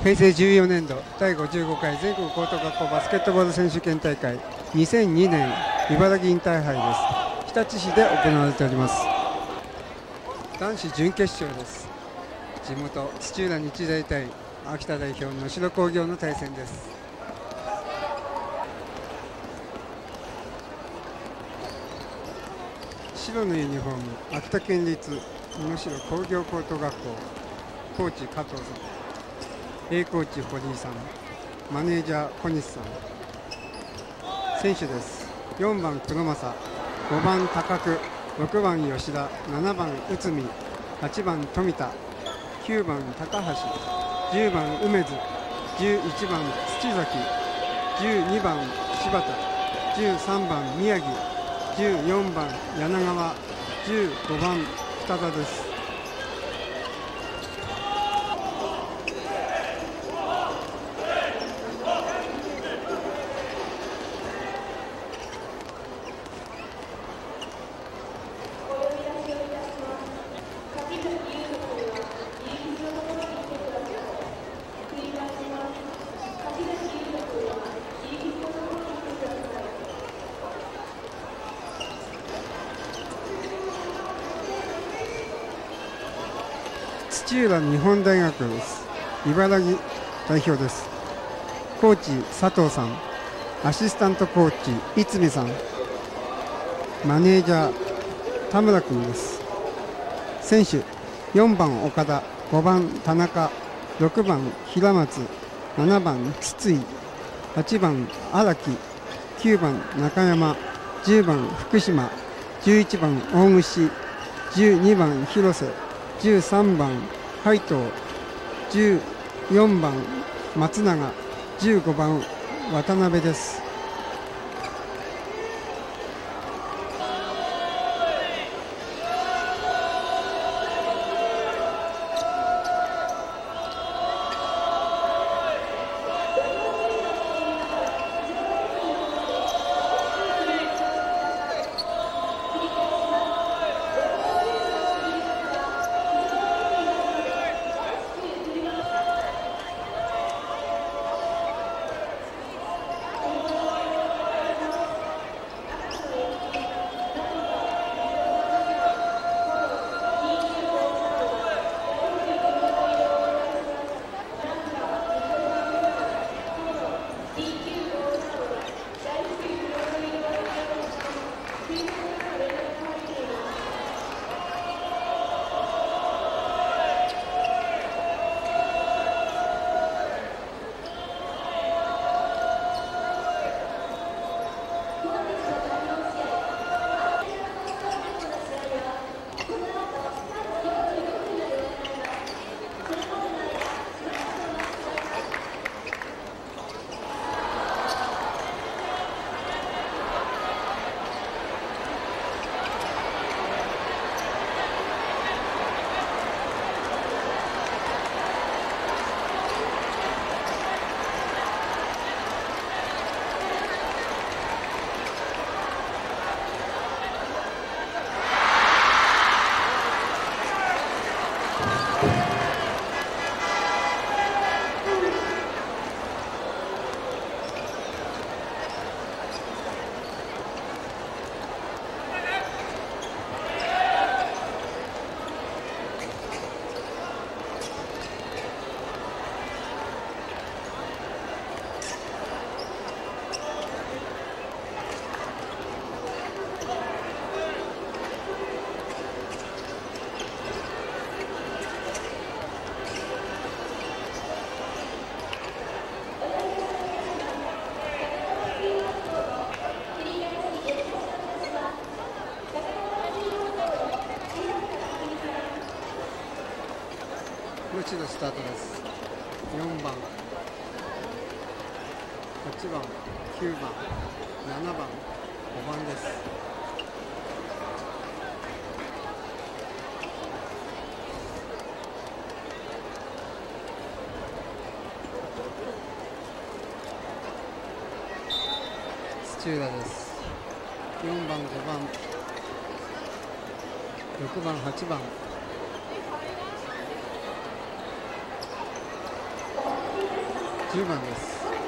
平成14年度第55回全国高等学校バスケットボール選手権大会2002年茨城インターハイです。日立市で行われております。男子準決勝です。地元土浦日大対秋田代表能代工業の対戦です。白のユニフォーム秋田県立能代工業高等学校コーチ加藤さん、Aコーチ堀井さん、マネージャー小西さん。選手です。4番黒正、5番高久、6番吉田、7番内海、8番富田、9番高橋、10番梅津、11番土崎、12番柴田、13番宮城、14番柳川、15番北田です。土浦日本大学です。茨城代表です。コーチ佐藤さん、アシスタントコーチ逸見さん、マネージャー田村君です。選手4番岡田、5番田中、6番平松、7番筒井、8番荒木、9番中山、10番福島、11番大串、12番広瀬、13番海藤、14番松永、15番渡辺です。もう一度スタートです。4番、8番、9番、7番、5番です。土浦です。4番、5番、6番、8番。 10番です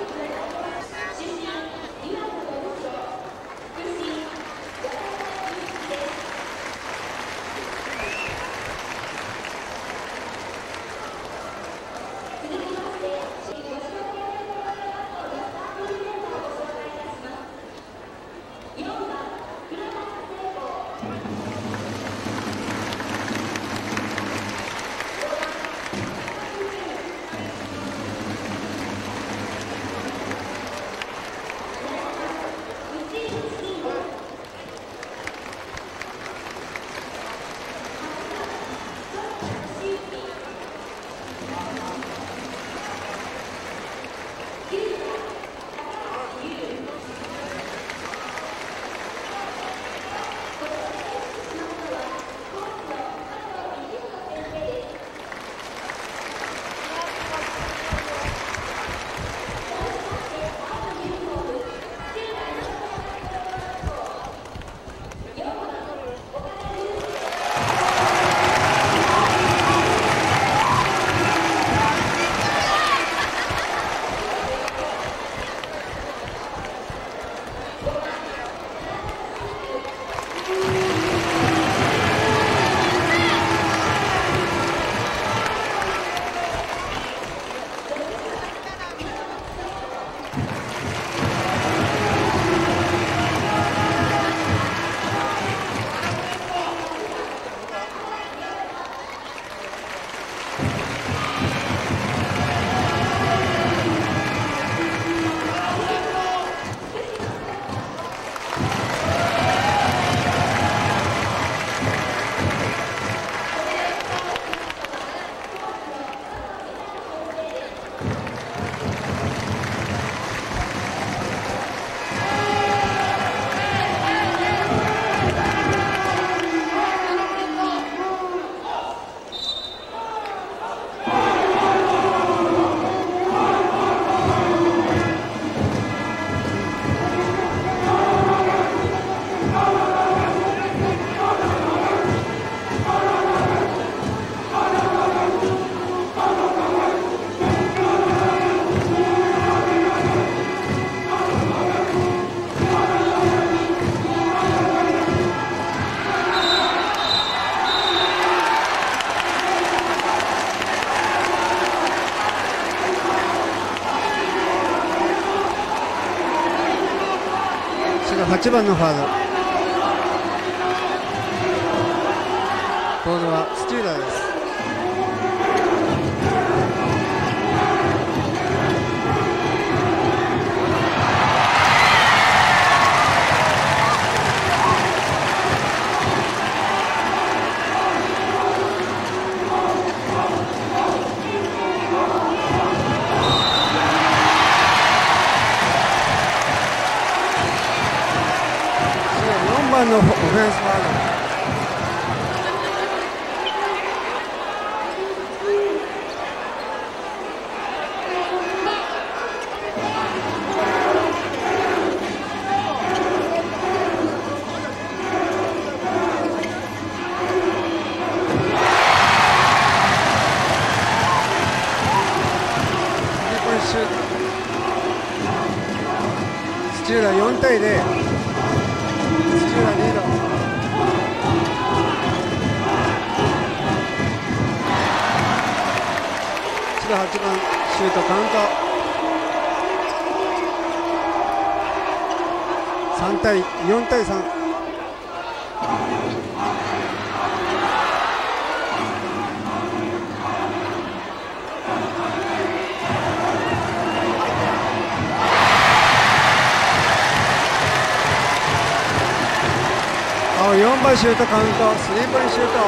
。8番のフォワード、ボールは土浦です。4番のオフェンスファウル。土浦4対0、土浦リード。8番シュートカウント。3対4対3。4番シュートカウント、スリーポイントシュート。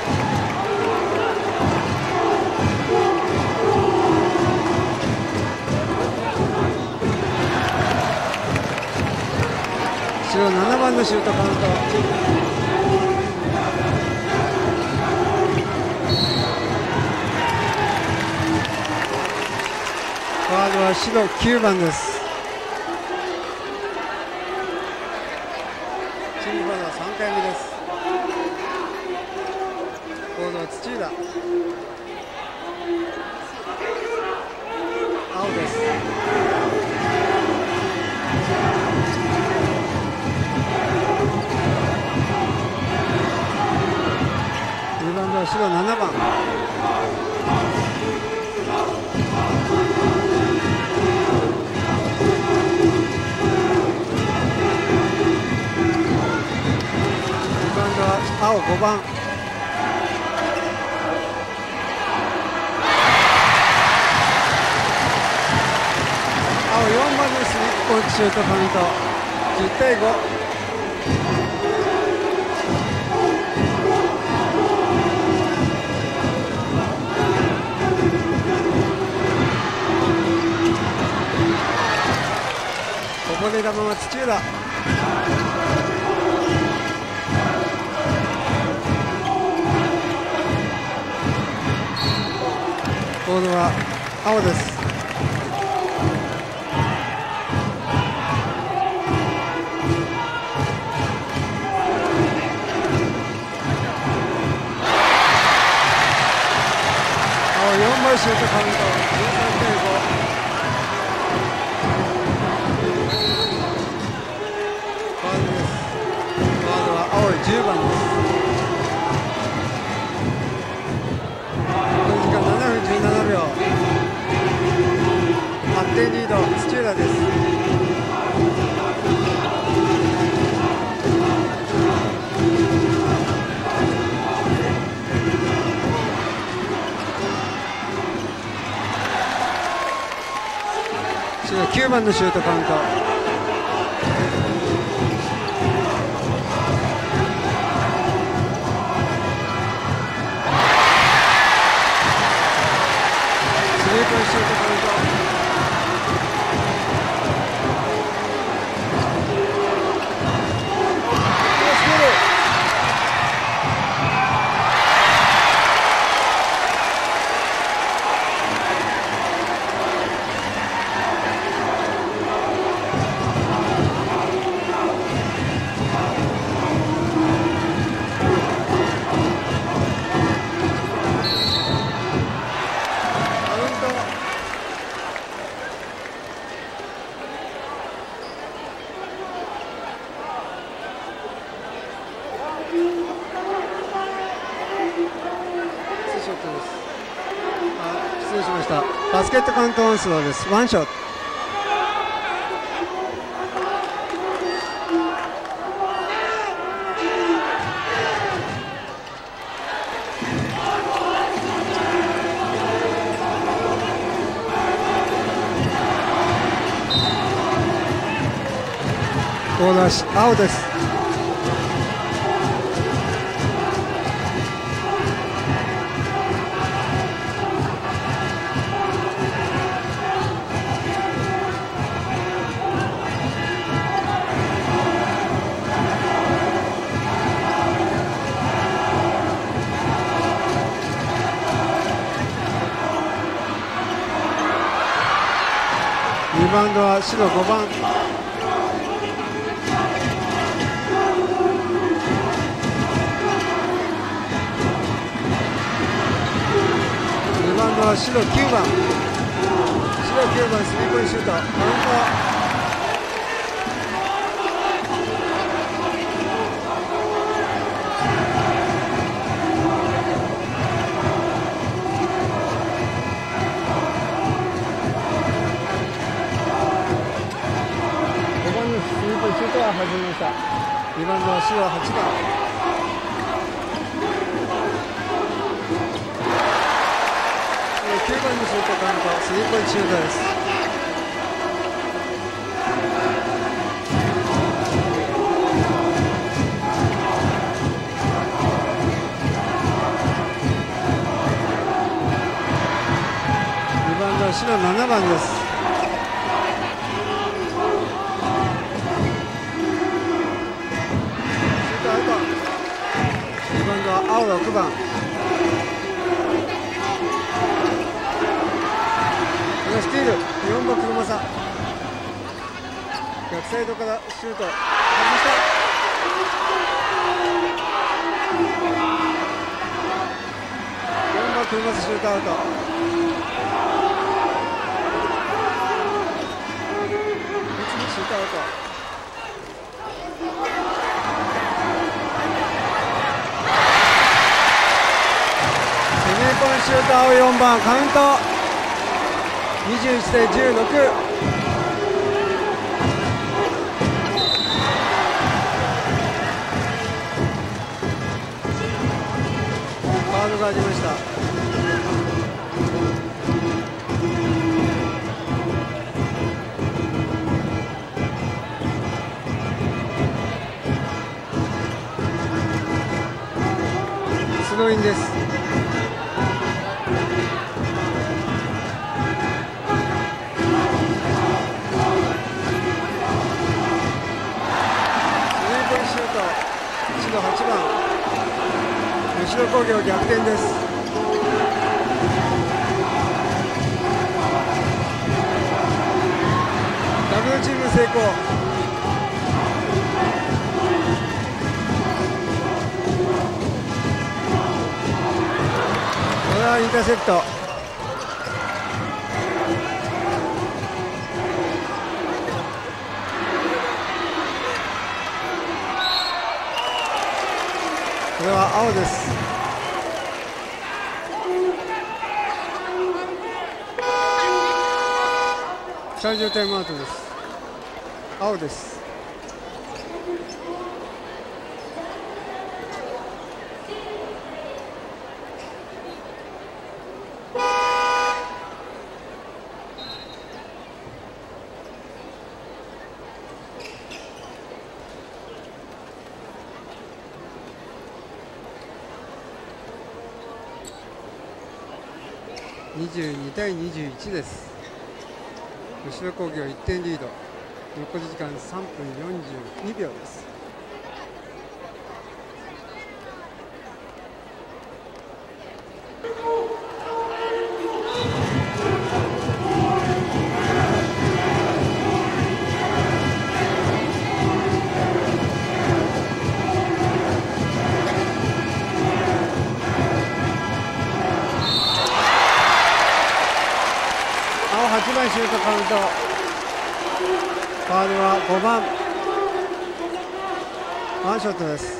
白7番のシュートカウント。フォワードは白9番です。チームフォワードは3回目です。ボールは土浦。青青です。リバウンドは白7番。リバウンドは青5番。青4番です。1本シュートカウント10対5。こぼれ球は土浦。ボールは青です。青4枚シュートカウント13対5。青い10番です。残り時間7分17秒。8点リード土浦です。9番のシュートカウント。シュートカウント。失礼しました。バスケットカウントワンスローです。ワンショット。ボールは青です。リバウンドは白5番。リバウンドは白9番。白9番スリーポイントシュートカウント。シュートは始めました。リバウンドは白8番。9番のシュートカウントスリーポイントシュートです。リバウンドは白7番です。青6番。スティール4番黒正。逆サイドからシュート外した。4番黒正シュートアウト。 ト青4番カウント21対16。ファウルがありました。スローインです。8番吉野工業逆転です。ダブルチーム成功。これはインターセプト。これは青です。会場タイムアウトです。青です。22対21です。吉野工業1点リード。残り時間3分42秒です。8番シュートカウント。ファウルは5番ワンショットです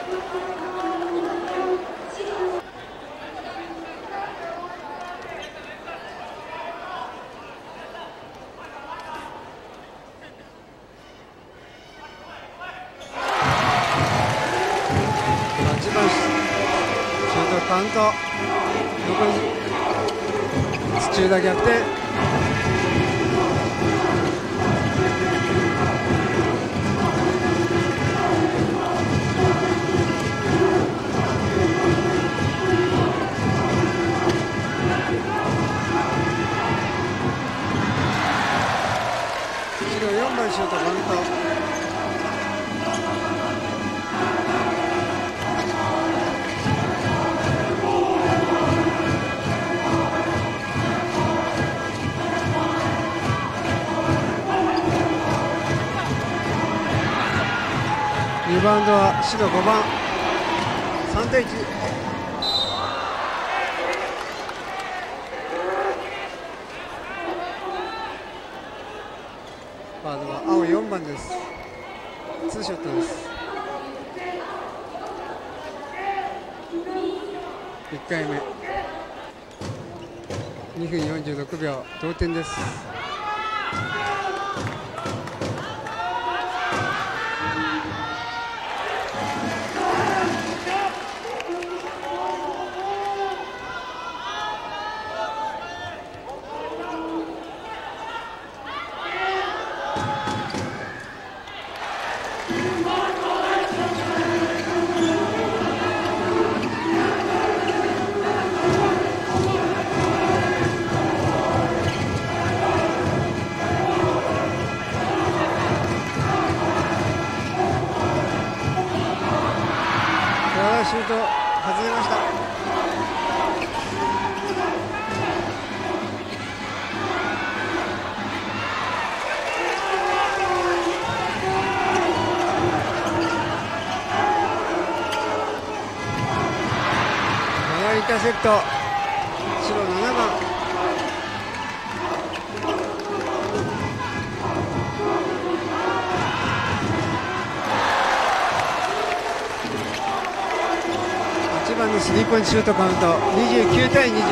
。8番シュートカウント。残り土浦逆転。4番シュートカウント。リバウンドは白5番。3対1。ファウルは青4番です。ツーショットです。1回目2分46秒同点です。シュート外れました。インターセプト。白7番。8番のスリーポイントシュートカウント29対24。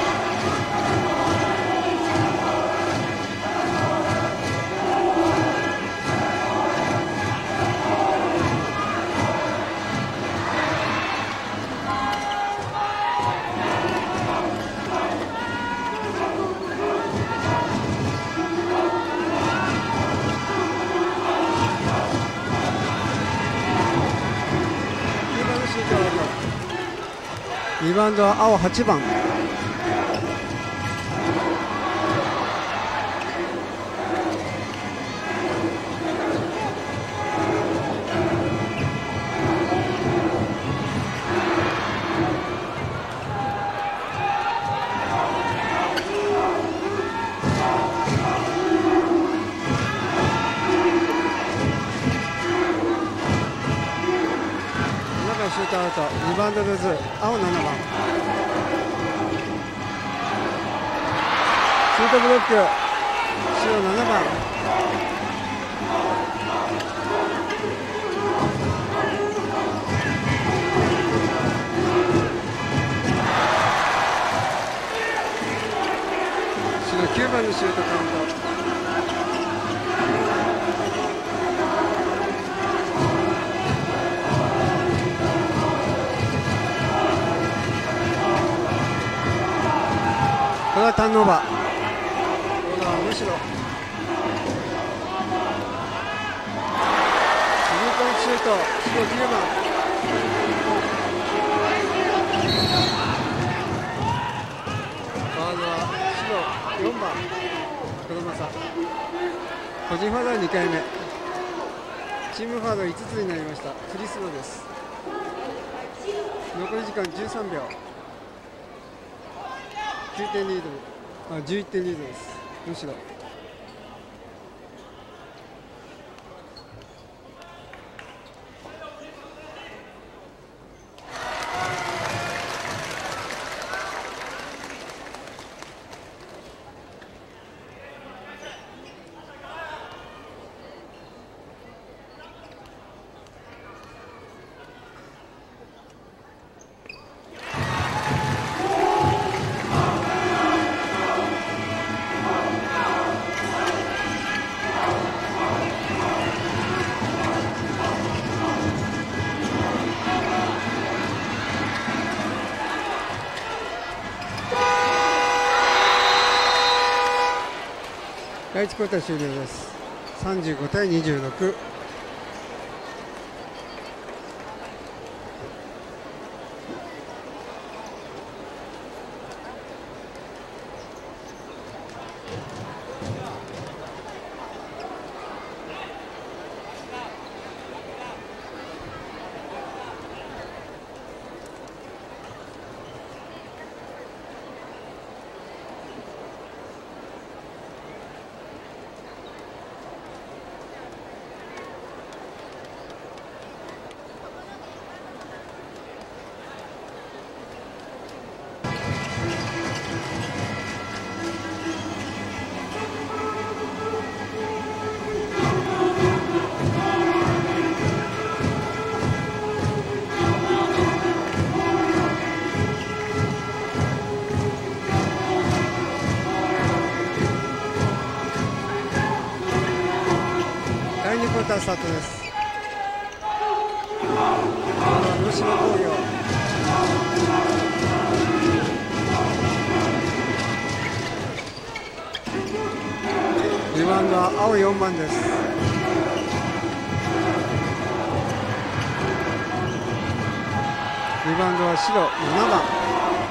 リバウンドは青8番。シュートアウト、リバウンドルーズ、青7番。シュートブロック、白7番。白9番のシュートカウント。これはターンオーバー。これはむしろスリーポイントシュート、白9番。フォワードは白4番、黒正。個人ファウルは2回目。チームファウル5つになりました。フリースローです。残り時間13秒。9点リード、11点リードです。むしろ第1クォーター終了です。35対26。第2クォータースタートです。能代工業。リバウンドは青4番です。リバウンドは白7番。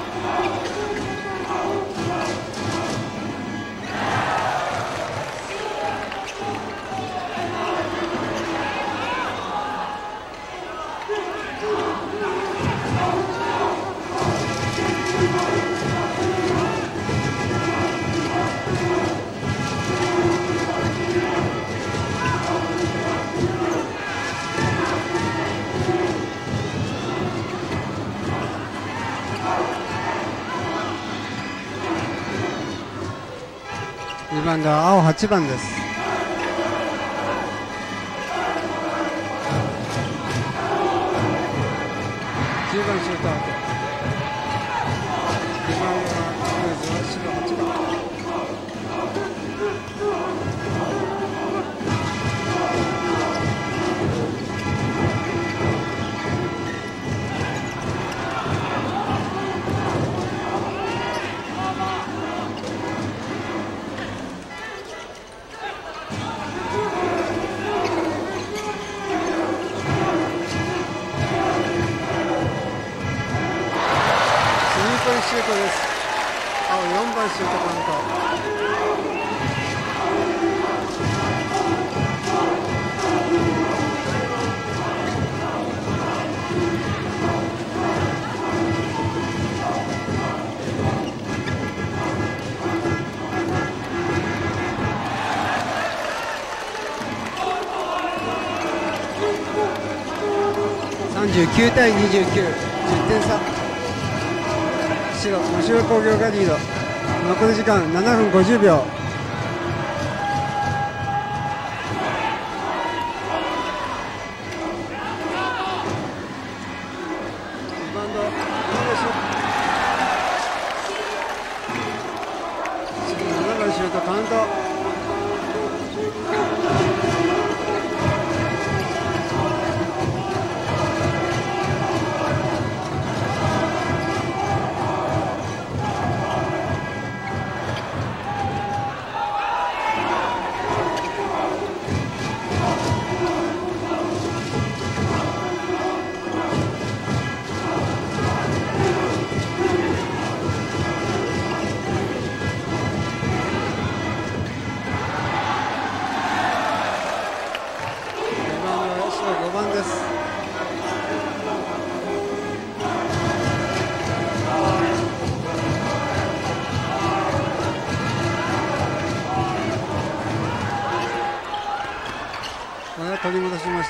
リバウンドは青8番です。10番シュートアウト。 4番シュートカウント。39対29、10点差。白、能代工業がリード。残り時間7分50秒。リバウンド、7番シュートカウント。5番です。まだ取り戻しました。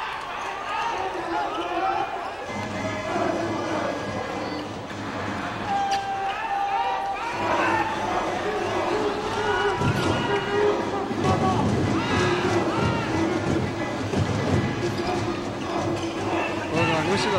能代。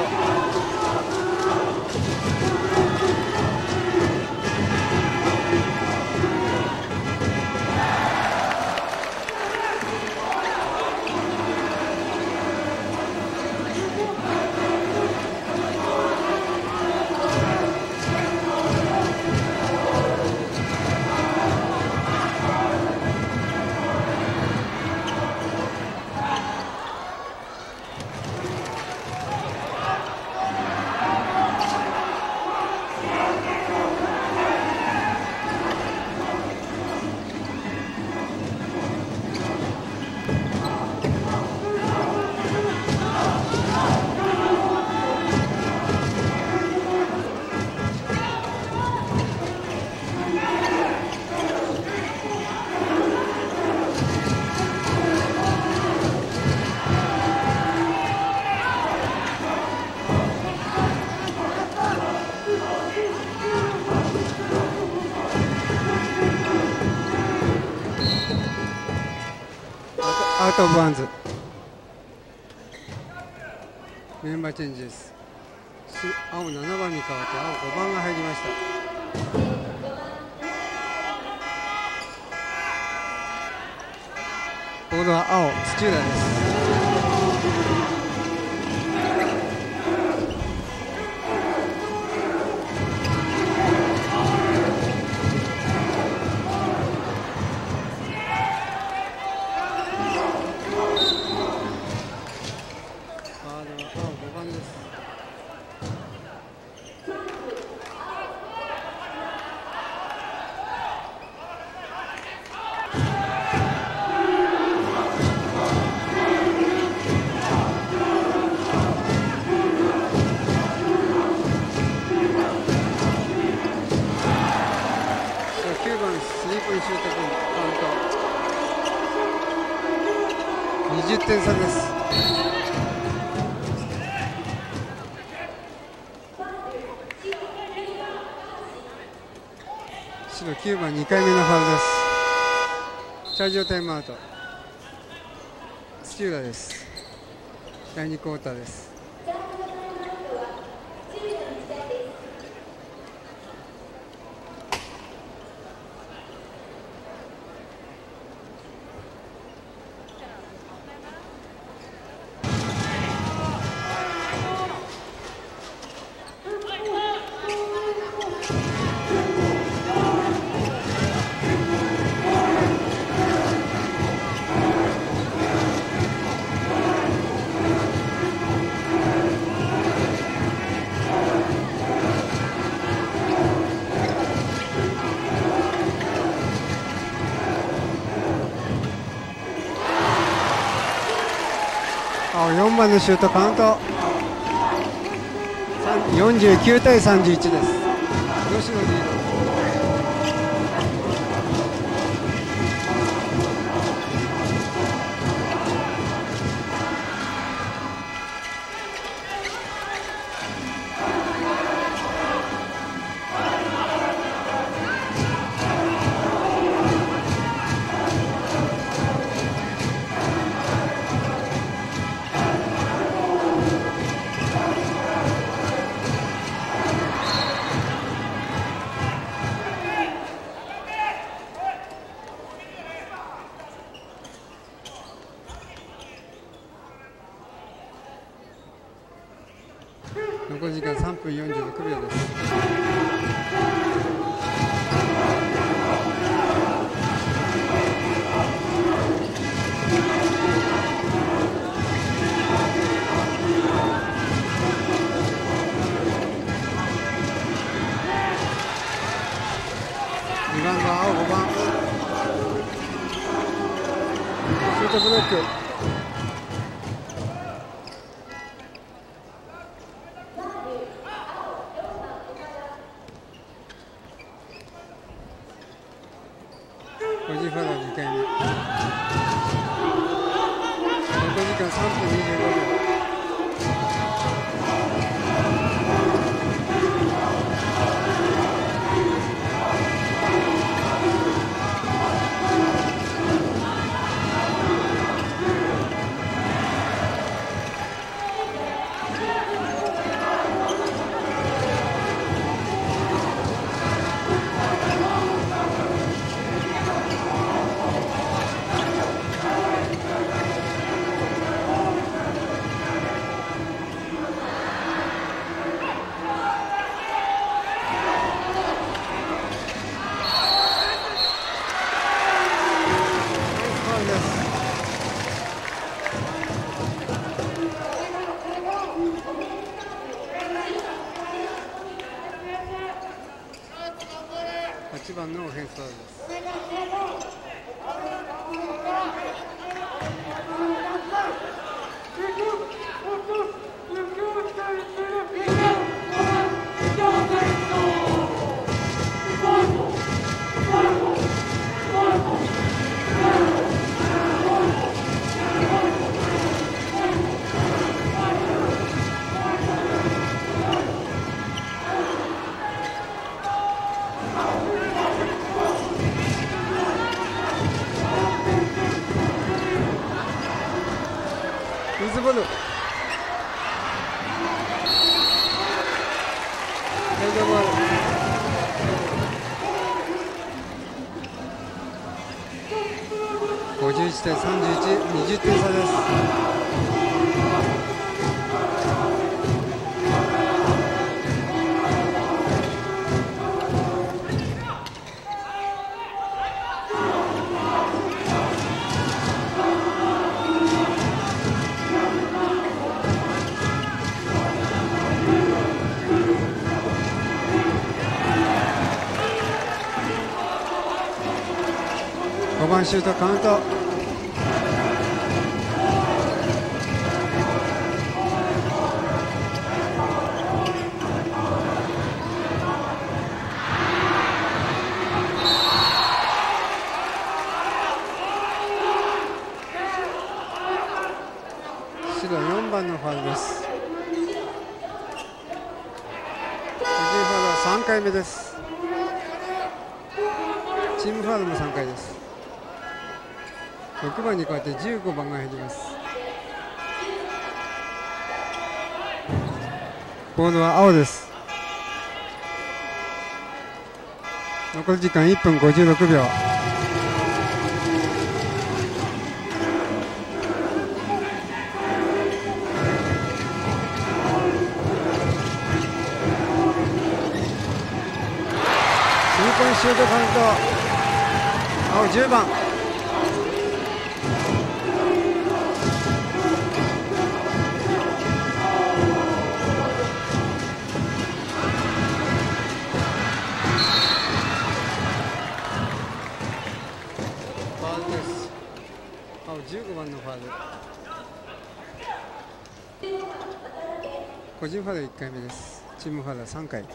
アウトオブワンズ。メンバーチェンジです。青7番に変わって青5番が入りました。ボードは青土浦です。20点差です。白9番2回目のファウルです。チャージオタイムアウト。土浦です。第2クォーターです。 青4番のシュートカウント49対31です。女子のリード。残り時間3分46秒です。2番の青5番シュートブロック。5時ファウル2回目。残り時間3分25秒。8番のオフェンスファウルです。水ボール。ヘッドボール。51対31、20点差です。5番シュートカウント。白4番のファウルです。個人ファウルは3回目です。チームファウルも3回です。6番に代わって15番が入ります。ボールは青です。残り時間1分56秒。シュートカウント。青10番。ファウルです。青15番のファウル。 個人ファウル1回目です。チームファウルは3回。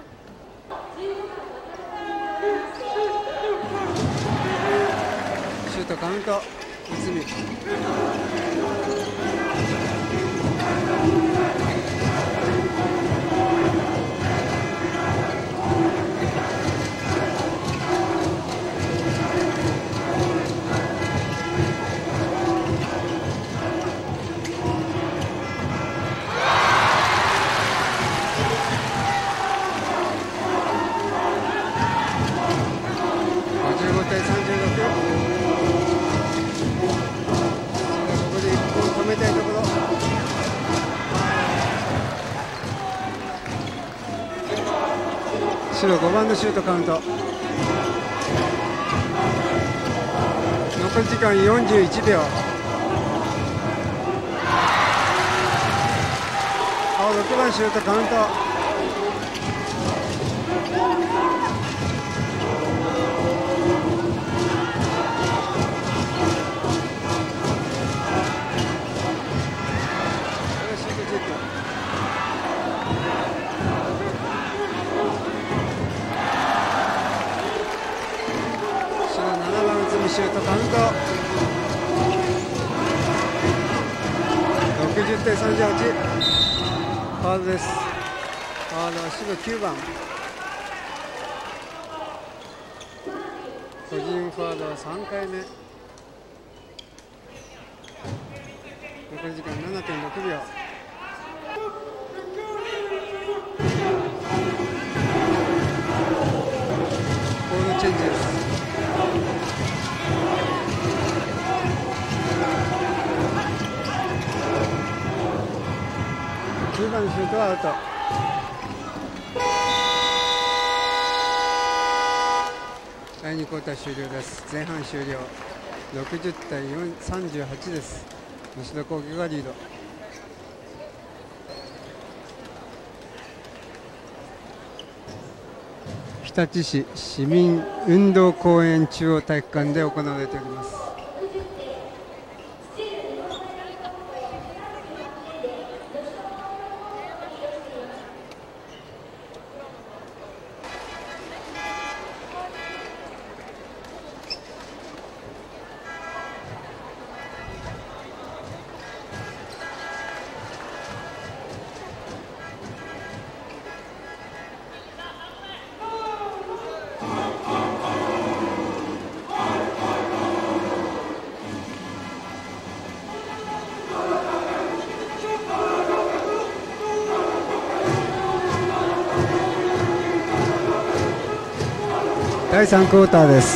シュートカウント、内海。55対36。ここで1本止めたいところ。白5番のシュートカウント。残り時間41秒。青6番シュートカウント。シュートカウント。60対38。ファウルです。ファウルは白9番。個人ファウルは3回目。残り時間 7.6 秒。ボールチェンジです。9番のシュートはアウト。第2クォーター終了です。前半終了。60対38です。西田工業がリード。日立市市民運動公園中央体育館で行われております。第3クォーターです。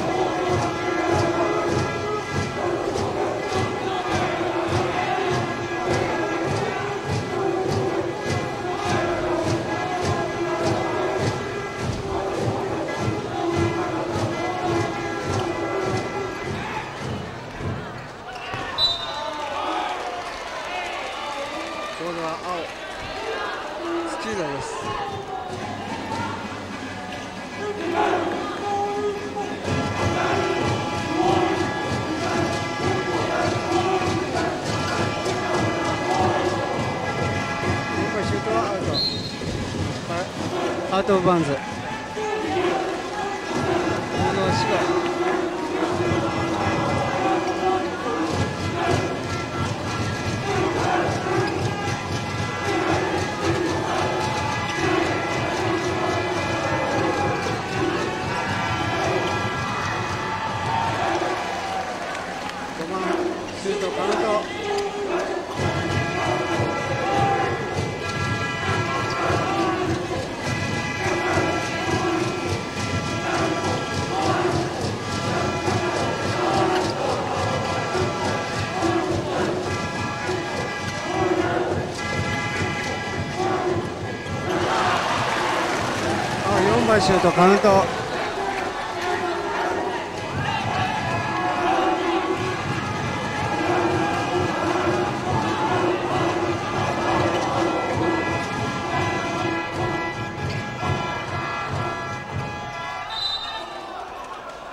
ボールは青、土浦です。アウトオブバウンズ。ボールは白。5番シュートカウント。4番シュートカウント。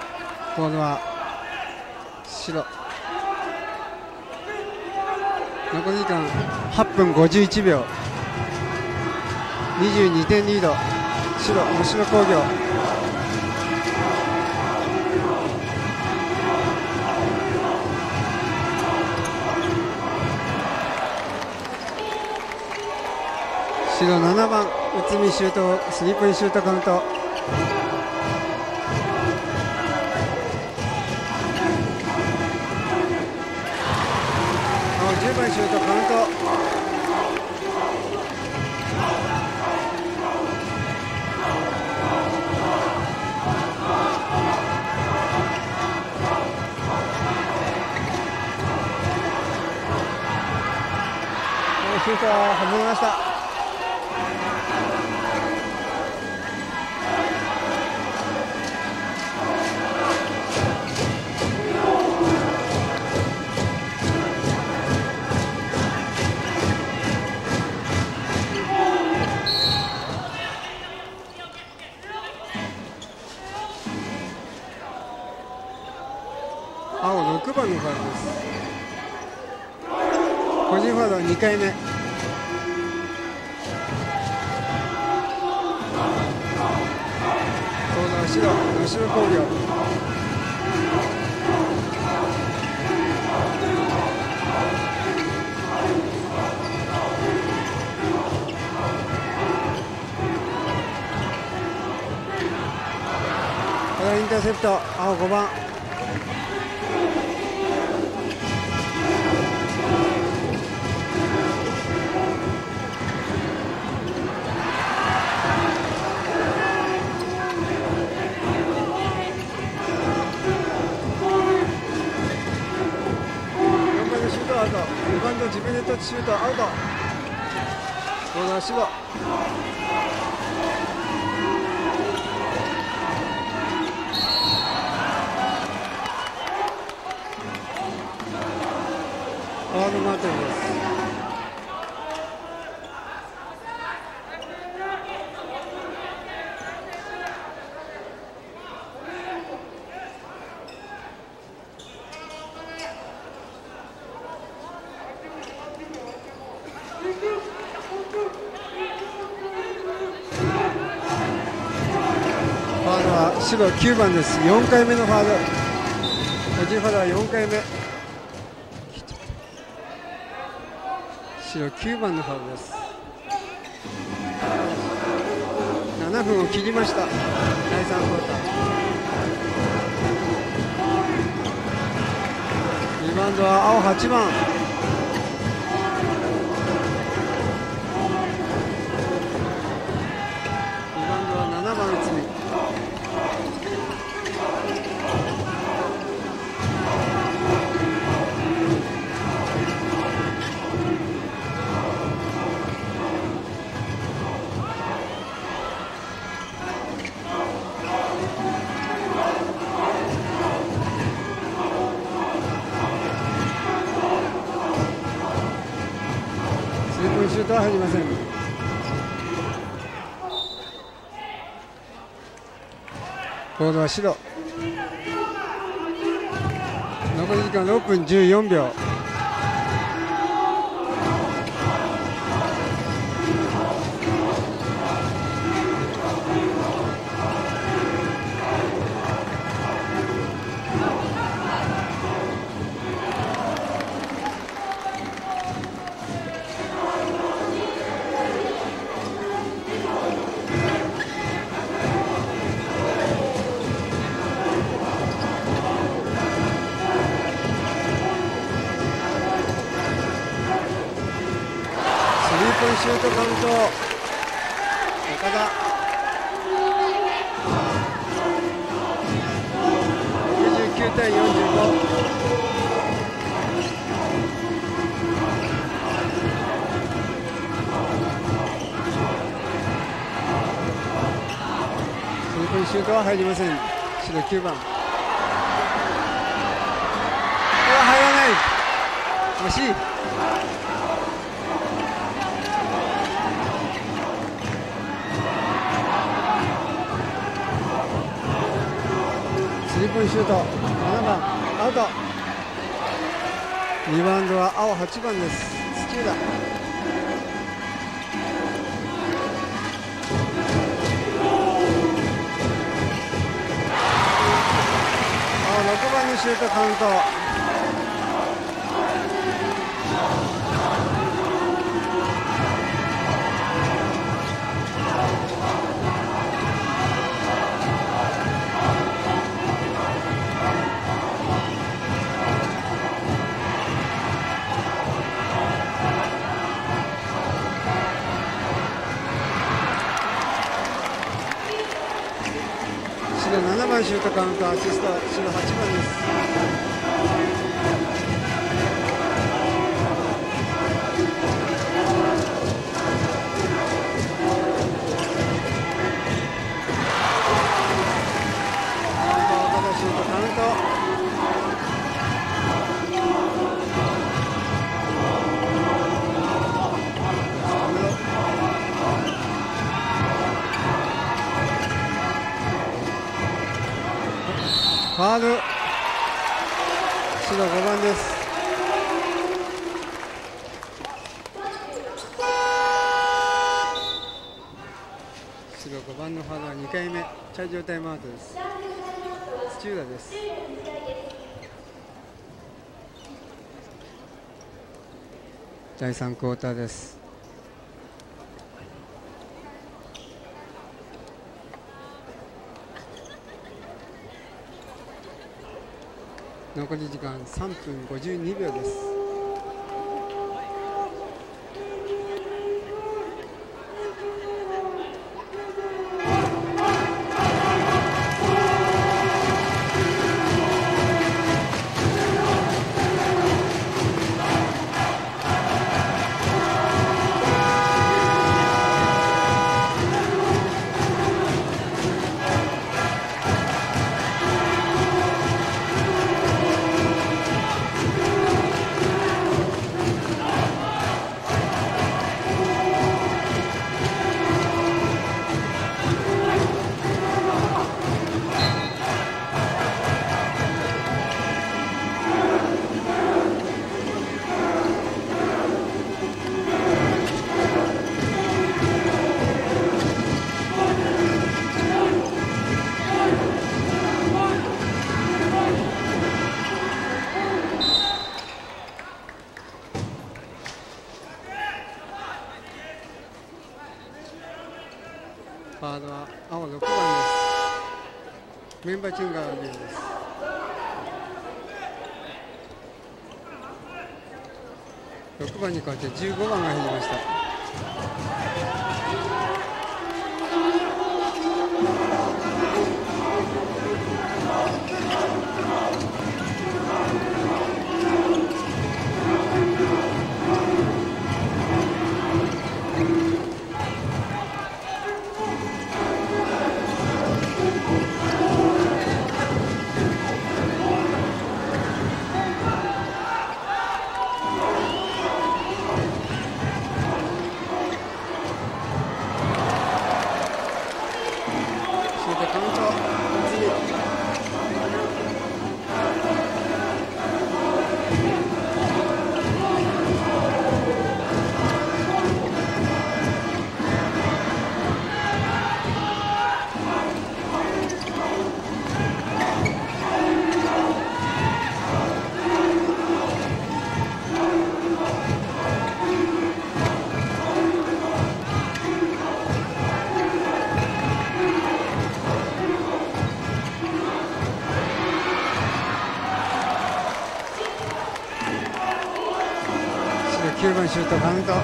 ボールは白。 残り時間8分51秒。22点リード、白能代工業。白7番内海シュート、スリーポイントシュートカウント。青10番シュートカウント。シュートは外れました。青6番のファウルです。個人ファウルは2回目。後ろ工業。インターセプト、青5番。リバウンド自分でタッチシュートアウト。ボールは白。フォワードマーテンです。白9番です。4回目のファウル。個人ファウルは4回目。白9番のファウルです。7分を切りました。第3クォーター。リバウンドは青8番。リバウンドは7番内海。シュートは入りません。ボールは白。残り時間6分14秒。シュートカウント。岡田69対45。スリーポイントシュートは入りません。白9番。これは入らない。惜しい。スリーポイントシュート7番アウト。リバウンドは青8番です。 中だ。6番のシュートカウント。7番シュートカウント、アシスト白8番です。岡田シュートカウント。ファウル、白5番です。白5番のファウルは2回目、チャージョータイムアウトです。土浦です。第3クォーターです。残り時間3分52秒です。ファードは青6番です。メンバーチンガーのビルです。6番に変わって15番が入りました。9番シュートカウント。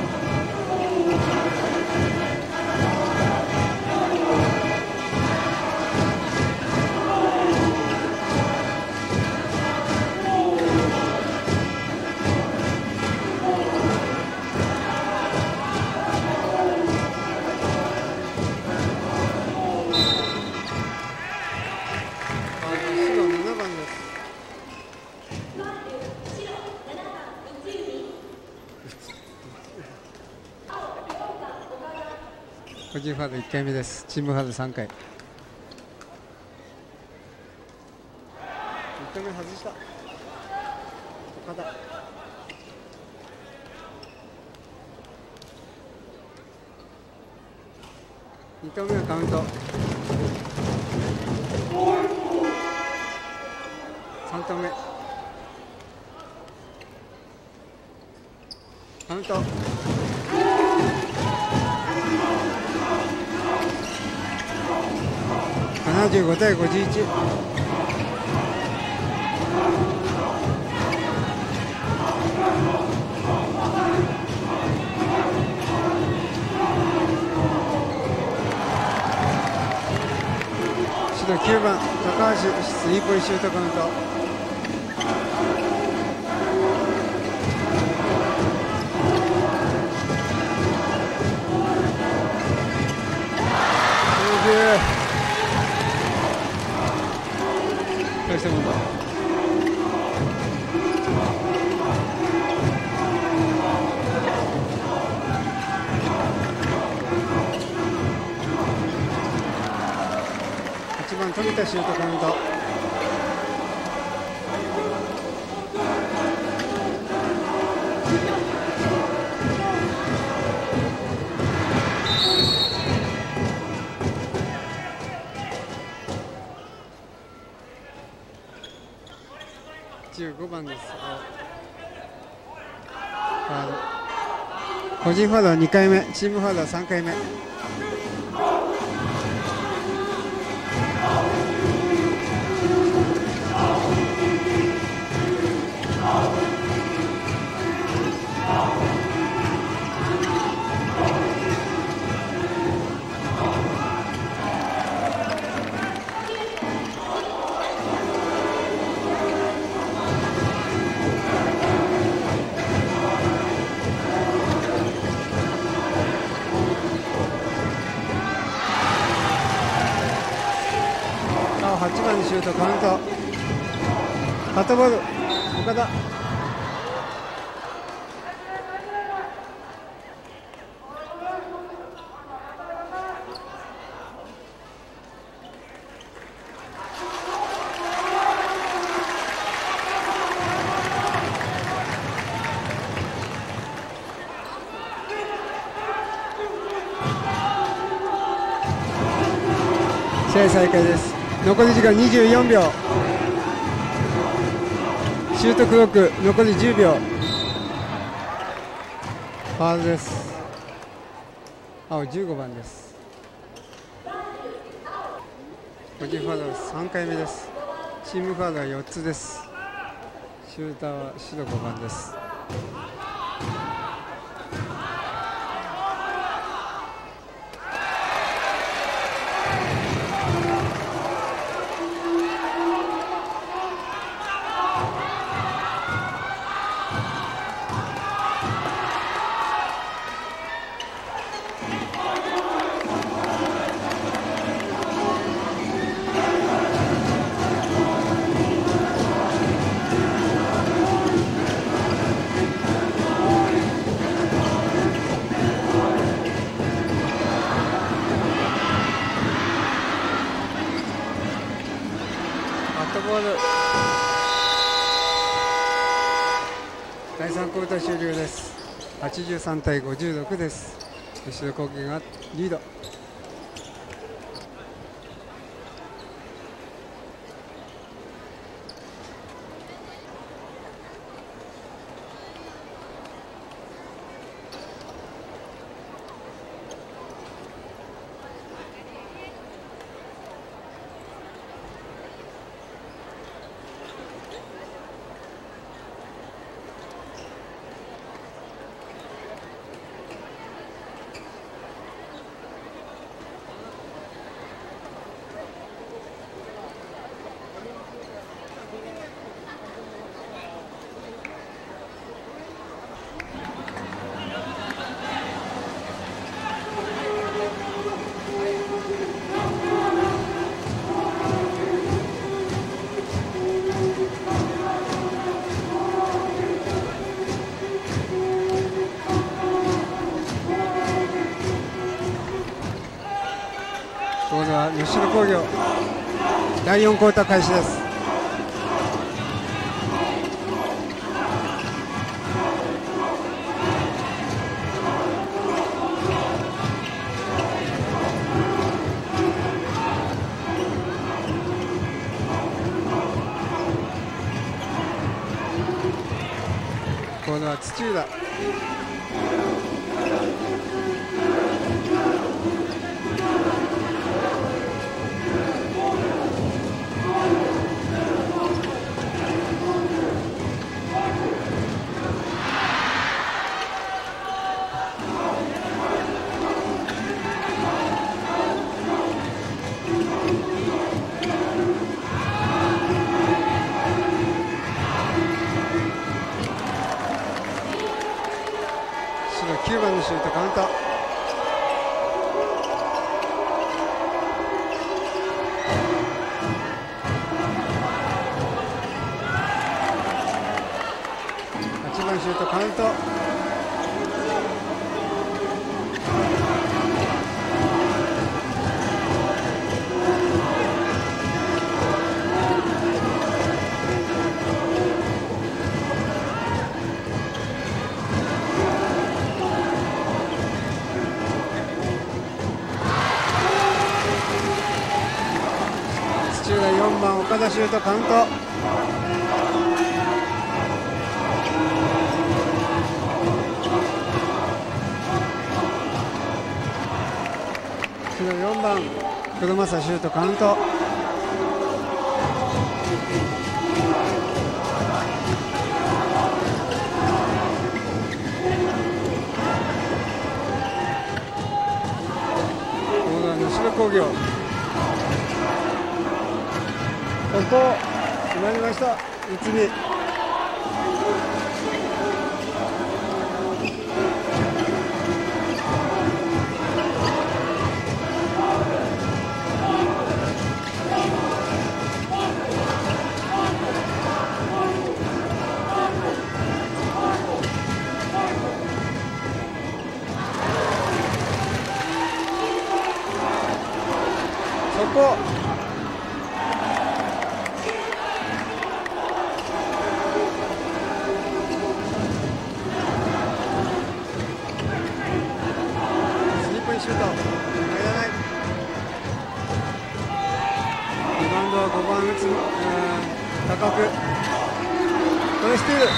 個人ファウル1回目です。チームファウル3回。1回目外した岡田。 2投目のカウント。3投目カウント。75対51。9番高橋スリーポイントシュートカウント。大したもんだ。8番富田シュートカウント。15番です。個人ファウルは2回目、チームファウルは3回目。8番のシュートカウント。カットボール岡田。試合再開です。残り時間24秒。シュートクロック残り10秒。ファウルです。青15番です。個人ファウルは3回目です。チームファウルは4つです。シューターは白5番です。第3クオーター終了です。83対56です。吉田工業がリード。ボールは吉野工業。第4クオーター開始です。 コーナーは土浦。9番のシュートカウント。8番シュートカウント。4番岡田シュートカウント。4番黒正シュートカウント。コーナー能代工業。ここ決まりました。内海。そこシュート入らない。リバウンドは5番打つ高くこれスティール。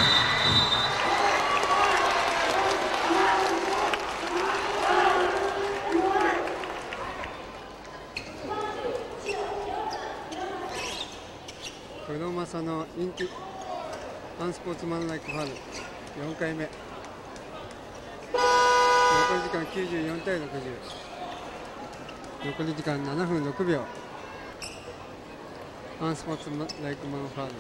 黒正のインティアンスポーツマンライクファウル4回目。残り時間94対60。残り時間7分6秒。アンスポーツライクマンファウル。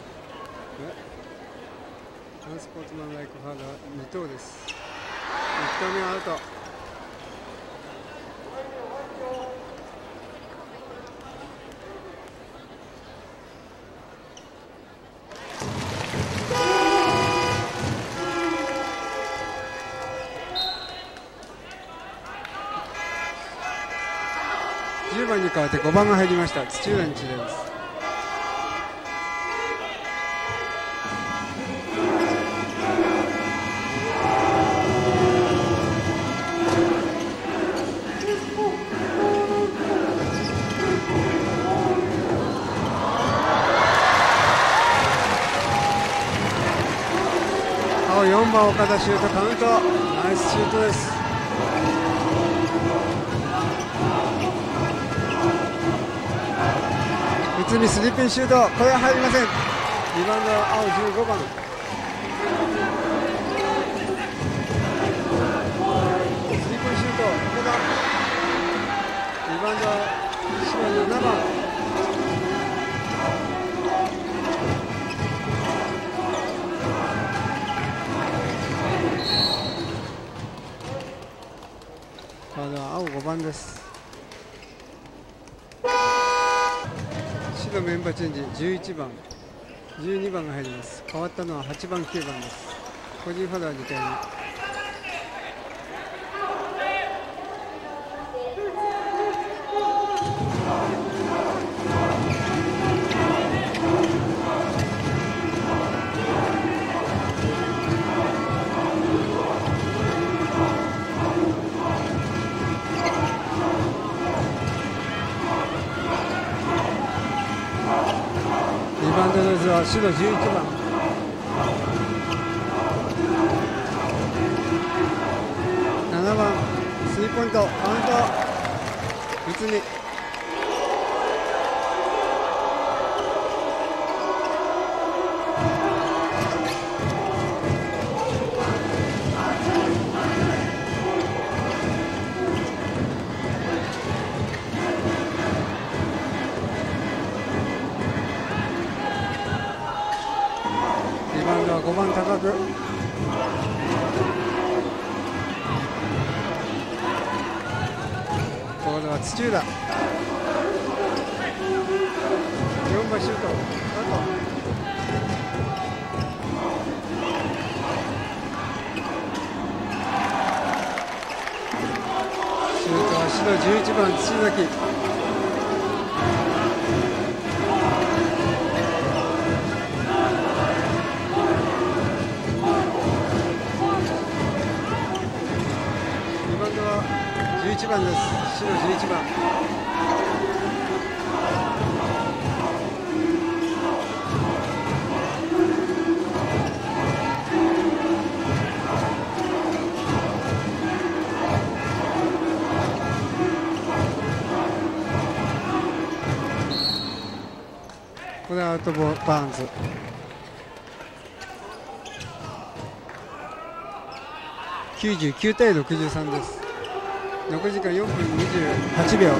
アンスポーツマンライクファウルは2投です。1投目はアウト。10番に代わって5番が入りました。土浦日大です。青4番岡田シュートカウント。ナイスシュートです。内海スリーピンシュート、これは入りません。リバウンドは青15番。スリーピンシュート岡田。リバウンドは白7番。カードは青5番です。白メンバーチェンジ11番12番が入ります。変わったのは8番9番です。個人ファウルは2回目。リバウンドの図は白11番。 ントカウント内海。リバウンドは5番高く。ボールは土浦。4番シュート。シュートは白11番土崎。リバウンドは11番です。白11番。これはアウトボールバーンズ。99対63です。残り時間4分28秒。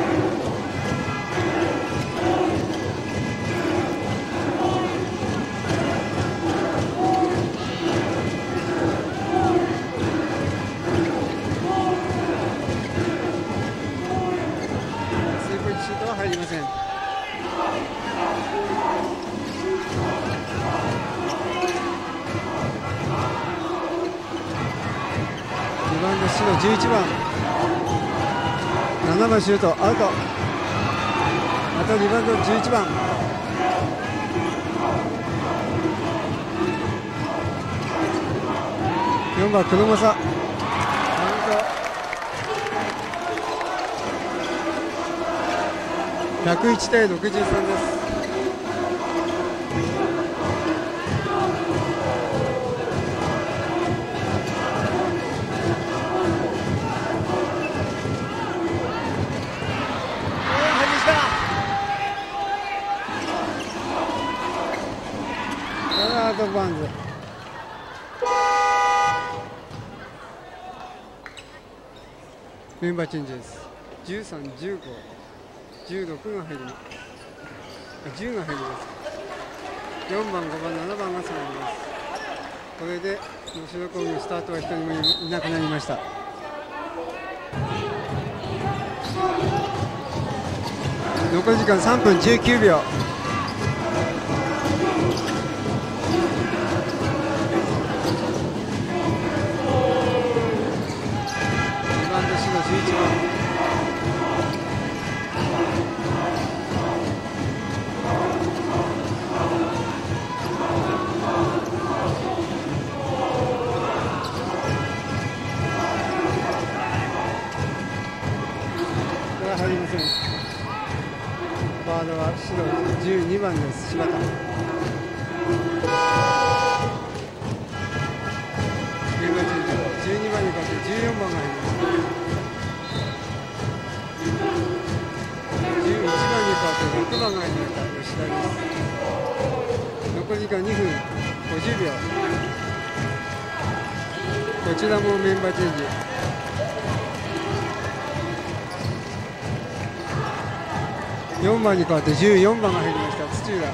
スリーポイントシュートは入りません。リバウンド白11番。7番シュートアウト。またリバウンド11番。4番黒正アウト。101対63です。アウトバウンズ。メンバーチェンジです。13、15、16が入ります。10が入ります。4番、5番、7番が下がります。これで能代工業スタートは1人もいなくなりました。残り時間3分19秒。11番。これは入りません。バードは白12番です。柴田。メンバーチェンジ12番に変わって14番が入ります。6番が入りました吉田です。残り時間2分50秒。こちらもメンバーチェンジ。4番に変わって14番が入りました土浦。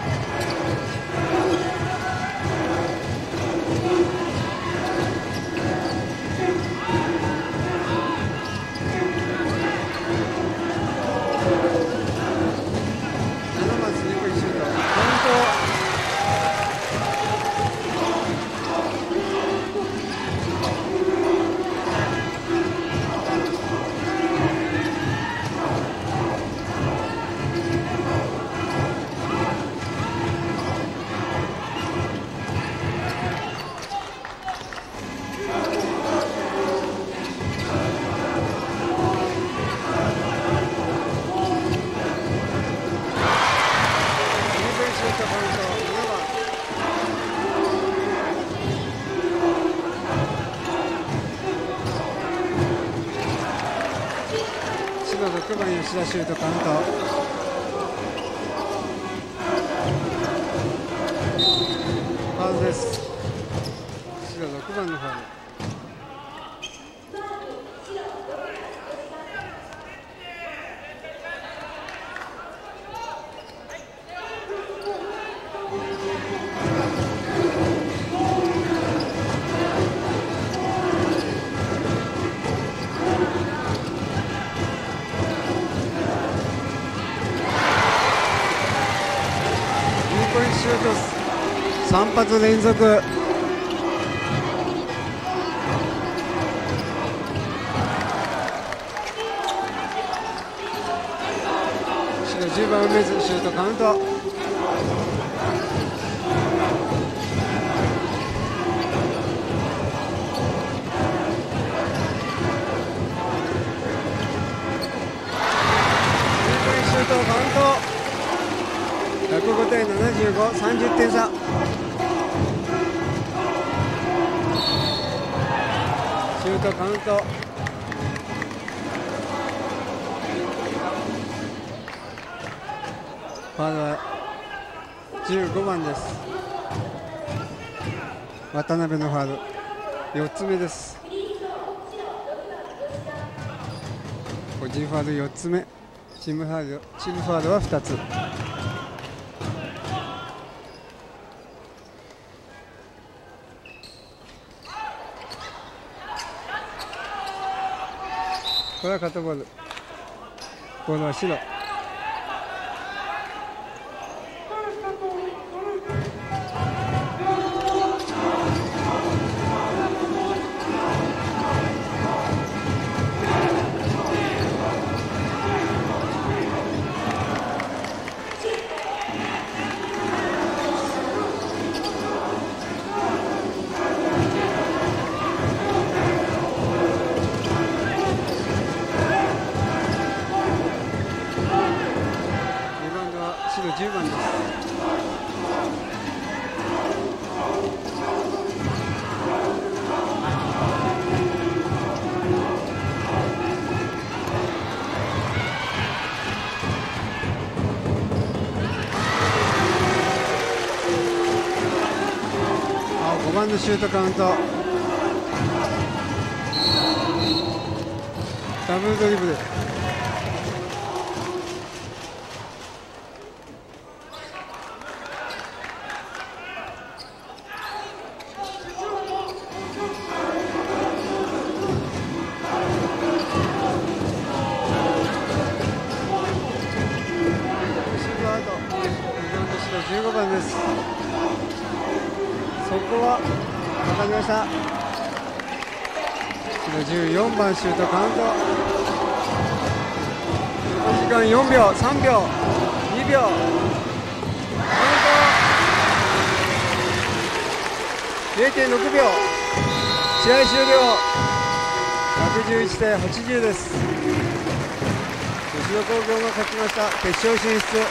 6番吉田シュートカウント。ファウルです。白6番のファウル。シュート3発連続。白10番梅津シュートカウント。シュートカウント。105対75、30点差。シュートカウント。ファウルは15番です。渡辺のファウル4つ目です。個人ファウル4つ目、チームファウルは2つ。これはカットボール。ボールは白。10番です。5番のシュートカウント。ダブルドリブル。15番です。そこは分かりました。14番シュートカウント。残り時間4秒、3秒、2秒。カウント 0.6 秒。試合終了。111対80です。吉野工業が勝ちました。決勝進出。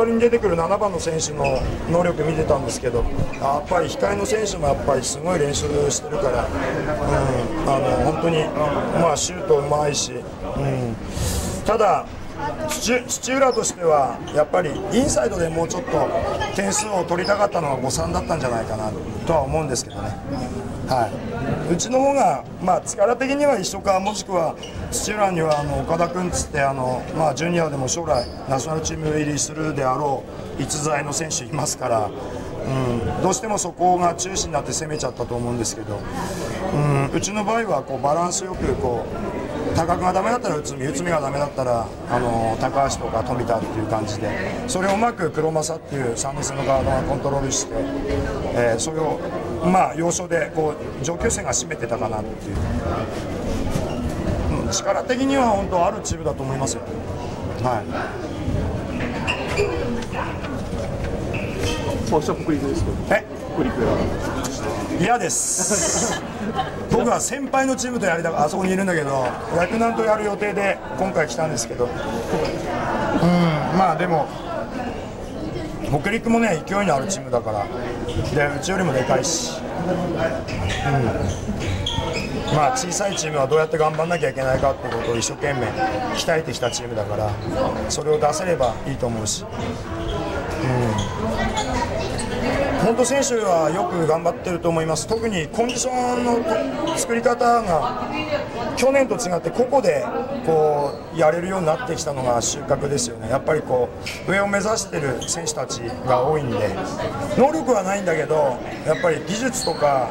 割に出てくる7番の選手の能力見てたんですけど、やっぱり控えの選手もやっぱりすごい練習してるから、本当に、シュートうまいし、ただ土浦としてはやっぱりインサイドでもうちょっと点数を取りたかったのが誤算だったんじゃないかなとは思うんですけどね。うちの方が、力的には一緒か、もしくは土浦には岡田君つってジュニアでも将来ナショナルチーム入りするであろう逸材の選手いますから、どうしてもそこが中心になって攻めちゃったと思うんですけど、うちの場合はバランスよく高久がダメだったら内海がダメだったら高橋とか富田っていう感じで、それをうまく黒政っていう3年生のガードがコントロールして、それを要所で上級生が占めてたかなっていう、力的には本当あるチームだと思いますよ。 明日北陸ですか？北陸は嫌です僕は先輩のチームとやりたくあそこにいるんだけど、洛南とやる予定で今回来たんですけど、でも北陸もね勢いのあるチームだから、でうちよりもでかいし、小さいチームはどうやって頑張んなきゃいけないかっていうことを一生懸命鍛えてきたチームだから、それを出せればいいと思うし、本当選手はよく頑張ってると思います。特にコンディションの作り方が去年と違って個々でやれるようになってきたのが収穫ですよね。やっぱり上を目指してる選手たちが多いんで、能力はないんだけどやっぱり技術とか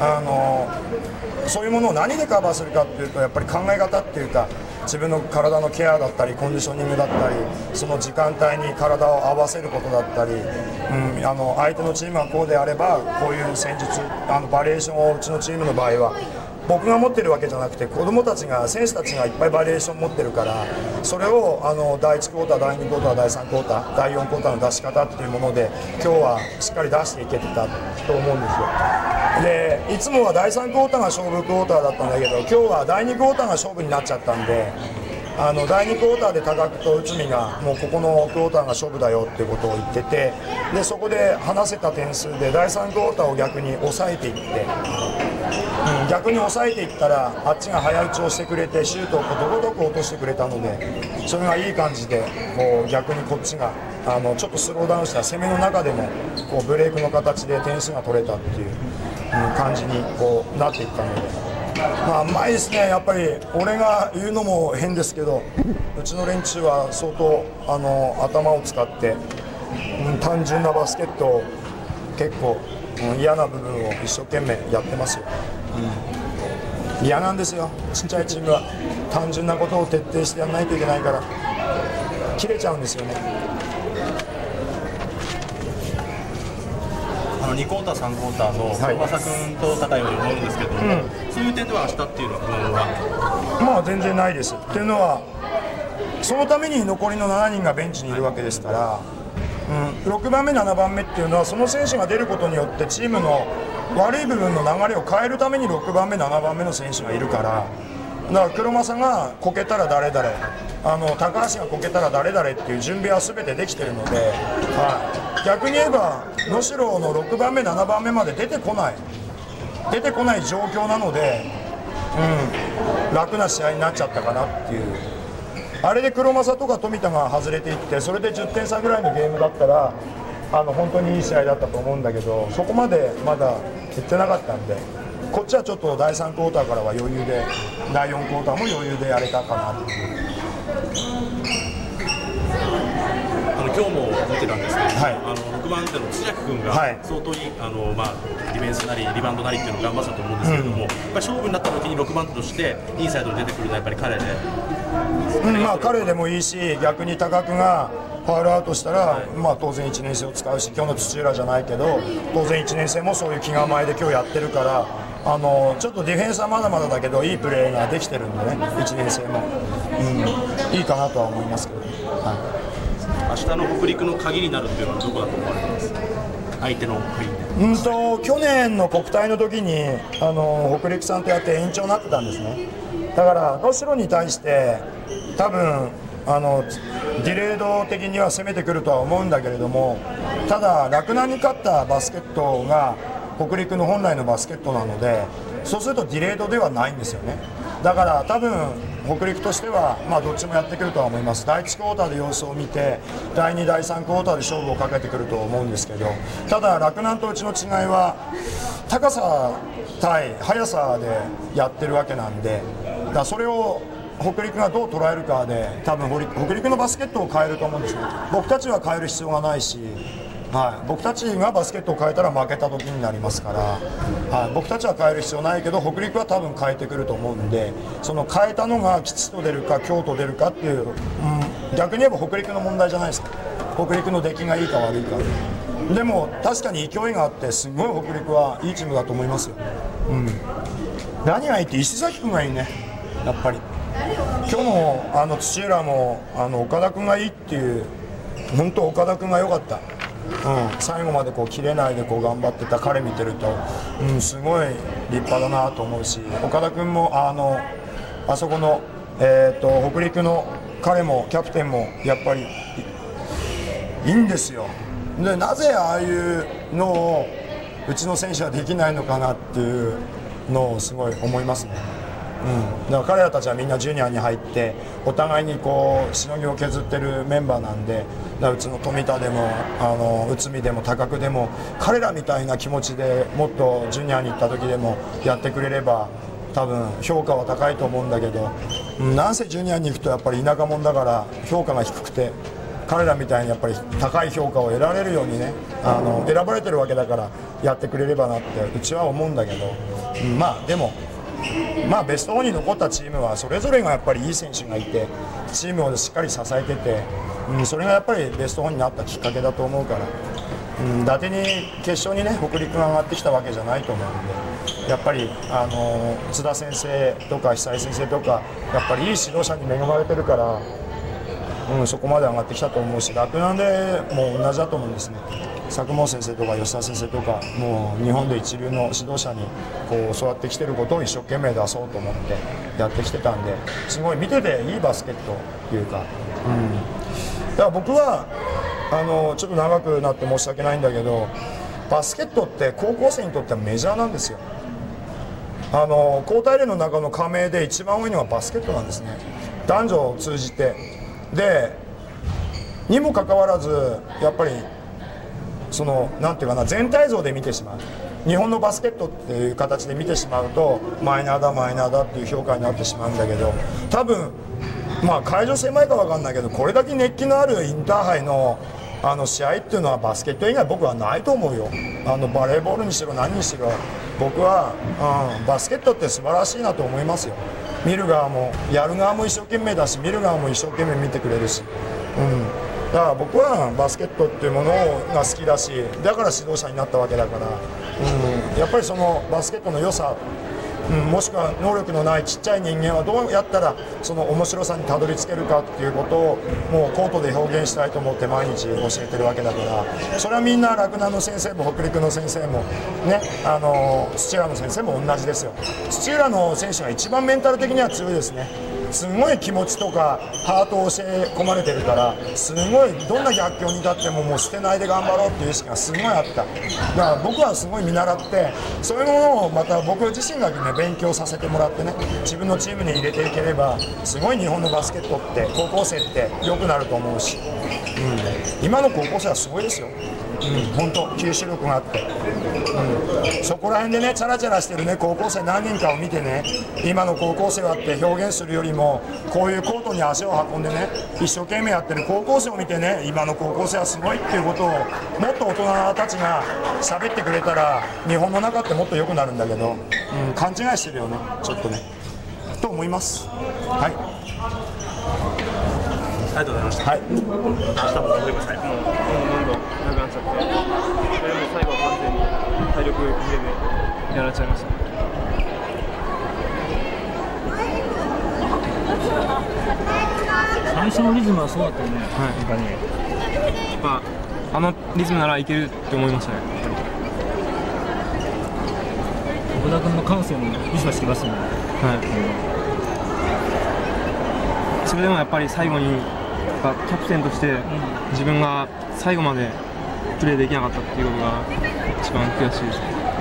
そういうものを何でカバーするかっていうと、やっぱり考え方っていうか、自分の体のケアだったりコンディショニングだったり、その時間帯に体を合わせることだったり、相手のチームはこうであればこういう戦術バリエーションをうちのチームの場合は僕が持ってるわけじゃなくて、子どもたちが選手たちがいっぱいバリエーション持ってるから、それを第1クォーター第2クォーター第3クォーター第4クォーターの出し方っていうもので今日はしっかり出していけてたと思うんですよ。でいつもは第3クォーターが勝負クォーターだったんだけど、今日は第2クォーターが勝負になっちゃったんで、第2クォーターで高久と内海がもうここのクォーターが勝負だよっていうことを言ってて、でそこで離せた点数で第3クォーターを逆に抑えていって、逆に抑えていったらあっちが早打ちをしてくれてシュートをどこどこ落としてくれたので、それがいい感じで逆にこっちがちょっとスローダウンした攻めの中でもブレイクの形で点数が取れたっていう感じになっていったので。うまいですね、やっぱり俺が言うのも変ですけど、うちの連中は相当頭を使って、単純なバスケットを結構、嫌な部分を一生懸命やってますよ。嫌なんですよ、ちっちゃいチームは単純なことを徹底してやらないといけないから切れちゃうんですよね。 2クォーター、3クォーターの黒政君と戦いを思うんですけども、そういう点では明日っていうのは不安は全然ないです。っていうのはそのために残りの7人がベンチにいるわけですから、6番目、7番目っていうのはその選手が出ることによってチームの悪い部分の流れを変えるために6番目、7番目の選手がいるから、だから黒政がこけたら誰々、高橋がこけたら誰々っていう準備は全てできているので、逆に言えば能代の6番目、7番目まで出てこない状況なので、楽な試合になっちゃったかなっていう。あれで黒政とか富田が外れていって、それで10点差ぐらいのゲームだったら本当にいい試合だったと思うんだけど、そこまでまだいってなかったんで、こっちはちょっと第3クォーターからは余裕で、第4クォーターも余裕でやれたかなっていう。 今日も見てたんですけど、6番手の千秋君が相当にディフェンスなりリバウンドなりっていうのを頑張ったと思うんですけれども、やっぱり勝負になった時に6番手としてインサイドに出てくるのはやっぱり彼で、 彼でもいいし、逆に高久がファウルアウトしたら、当然1年生を使うし、今日の土浦じゃないけど当然1年生もそういう気構えで今日やってるから、ちょっとディフェンスはまだまだだけどいいプレーができてるんでね、1年生も、いいかなとは思いますけどね。 明日の北陸の鍵になるっていうのはどこだと思われます？相手の去年の国体の時に北陸さんとやって延長になってたんですね。だから能代に対して多分ディレード的には攻めてくるとは思うんだけれども、ただ洛南に勝ったバスケットが北陸の本来のバスケットなので、そうするとディレードではないんですよね。だから多分北陸としては、どっちもやってくるとは思います。第1クォーターで様子を見て、第2、第3クォーターで勝負をかけてくると思うんですけど、ただ洛南とうちの違いは高さ対速さでやってるわけなんで、だからそれを北陸がどう捉えるかで多分北陸のバスケットを変えると思うんですね。僕たちは変える必要がないし、僕たちがバスケットを変えたら負けた時になりますから、僕たちは変える必要ないけど北陸は多分変えてくると思うんで、その変えたのが吉と出るか京と出るかっていう、逆に言えば北陸の問題じゃないですか。北陸の出来がいいか悪いかでも確かに勢いがあってすごい北陸はいいチームだと思いますよ。何がいいって石崎君がいいね、やっぱり。今日の土浦も岡田君がいいっていう、本当岡田君が良かった。最後まで切れないで頑張ってた彼見てると、すごい立派だなと思うし、岡田君もあそこの、北陸の彼もキャプテンもやっぱりいいんですよ。でなぜああいうのをうちの選手はできないのかなっていうのをすごい思いますね。だから彼らたちはみんなジュニアに入ってお互いにしのぎを削ってるメンバーなんで、うちの富田でも内海でも高久でも彼らみたいな気持ちでもっとジュニアに行った時でもやってくれれば多分評価は高いと思うんだけど、なんせジュニアに行くとやっぱり田舎者だから評価が低くて、彼らみたいにやっぱり高い評価を得られるようにね、選ばれてるわけだからやってくれればなってうちは思うんだけど、でもベスト4に残ったチームはそれぞれがやっぱりいい選手がいてチームをしっかり支えてて、それがやっぱりベスト4になったきっかけだと思うから、伊達に決勝にね北陸が上がってきたわけじゃないと思うんで、やっぱり津田先生とか久井先生とかやっぱりいい指導者に恵まれてるから、そこまで上がってきたと思うし、洛南でも同じだと思うんですね。佐久本先生とか吉田先生とかもう日本で一流の指導者に教わってきてることを一生懸命出そうと思ってやってきてたんで、すごい見てていいバスケットっていうか、だから僕はちょっと長くなって申し訳ないんだけど、バスケットって高校生にとってはメジャーなんですよ。高体連の中の加盟で一番多いのはバスケットなんですね、男女を通じて。でにもかかわらずやっぱりなんていうかな、全体像で見てしまう、日本のバスケットっていう形で見てしまうとマイナーだマイナーだっていう評価になってしまうんだけど、多分会場狭いか分かんないけどこれだけ熱気のあるインターハイの試合っていうのはバスケット以外僕はないと思うよ。バレーボールにしろ何にしろ僕は、バスケットって素晴らしいなと思いますよ。見る側もやる側も一生懸命だし、見る側も一生懸命見てくれるし、だから僕はバスケットっていうものが好きだし、だから指導者になったわけだから、やっぱりそのバスケットの良さ、もしくは能力のないちっちゃい人間はどうやったらその面白さにたどり着けるかっていうことをもうコートで表現したいと思って毎日教えてるわけだから、それはみんな洛南の先生も北陸の先生もね、土浦の先生も同じですよ。土浦の選手が一番メンタル的には強いですね。すごい気持ちとかハートを教え込まれてるから、すごいどんな逆境に立ってももう捨てないで頑張ろうっていう意識がすごいあった。だから僕はすごい見習って、そういうものをまた僕自身がね勉強させてもらってね、自分のチームに入れていければすごい日本のバスケットって高校生って良くなると思うし、今の高校生はすごいですよ。本当吸収力があって、そこら辺でねチャラチャラしてるね高校生何人かを見てね、今の高校生はって表現するよりもこういうコートに足を運んでね一生懸命やってる高校生を見てね、今の高校生はすごいっていうことをもっと大人たちが喋ってくれたら日本の中ってもっと良くなるんだけど、勘違いしてるよねちょっとねと思います。はい、 ありがとうございました。 はい、 明日も頑張りください。 もうどんどんなくなっちゃって、最後は完全に体力切れでやられちゃいました。 最初のリズムはそうだったよね。 リズムならいけるって思いましたね。 岡田君の感性もビシバシきますよね。 それでもやっぱり最後にキャプテンとして自分が最後までプレーできなかったっていうことが一番悔しいです。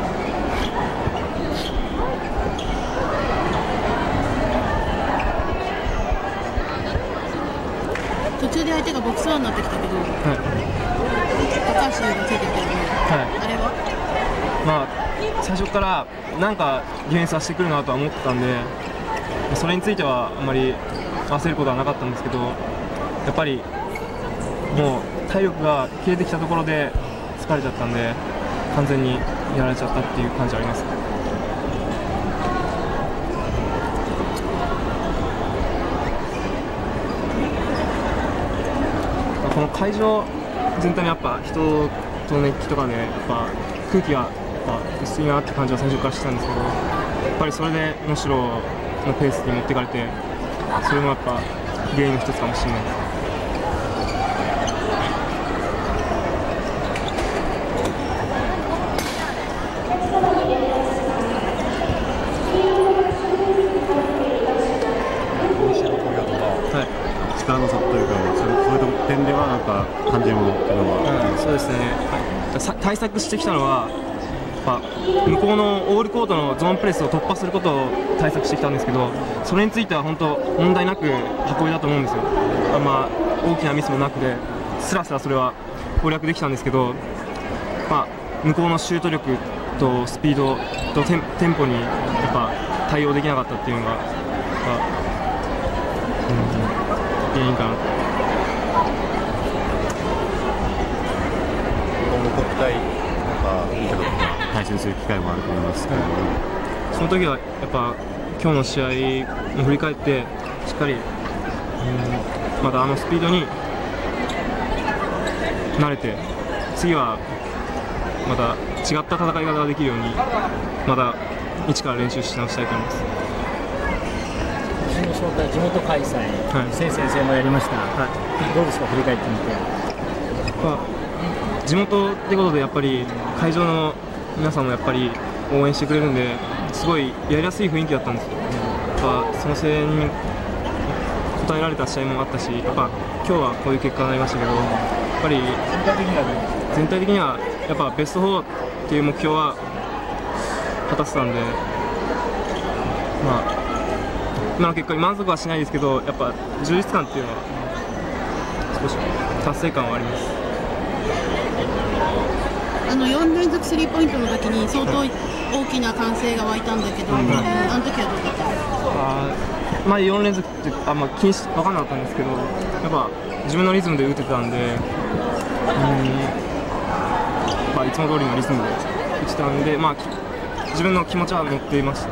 途中で相手がボックスワンになってきたけど、高橋優がついてきたよね、あれは最初からなんかディフェンスはしてくるなとは思ってたんで、それについてはあんまり焦ることはなかったんですけど、やっぱりもう体力が切れてきたところで疲れちゃったんで、完全にやられちゃったっていう感じはあります。この会場全体にやっぱ人と熱気とかでやっぱ空気が薄いなって感じは最初からしてたんですけど、やっぱりそれで能代のペースに持っていかれて、それもやっぱ原因の一つかもしれないです。 力の差というか、そういう点ではなんか感じるものっていうのは、 そうですね、対策してきたのは、向こうのオールコートのゾーンプレスを突破することを対策してきたんですけど、それについては本当、問題なく運びだと思うんですよ。大きなミスもなくて、スラスラそれは攻略できたんですけど、向こうのシュート力とスピードとテンポにやっぱ対応できなかったっていうのが、原因かな。 今後国体なんか見た時に対戦する機会もあると思いますけど、 その時はやっぱ今日の試合を振り返ってしっかりまたスピードに慣れて、次はまた違った戦い方ができるようにまた一から練習し直したいと思います。 地元開催、先生もやりました、どうですか、振り返ってみて。 地元ってことでやっぱり会場の皆さんもやっぱり応援してくれるんで、すごいやりやすい雰囲気だったんですよ。その声援に応えられた試合もあったし、やっぱ今日はこういう結果になりましたけど、やっぱり全体的にはやっぱベスト4っていう目標は果たせたんで、今の結果に満足はしないですけど、やっぱ充実感っていうのは少し達成感はあります。 4連続スリーポイントの時に相当大きな歓声が湧いたんだけど、あの時はどうだった？ 4連続って分かんなかったんですけど、やっぱ自分のリズムで打てたんで、いつも通りのリズムで打てたんで、自分の気持ちは乗っていました。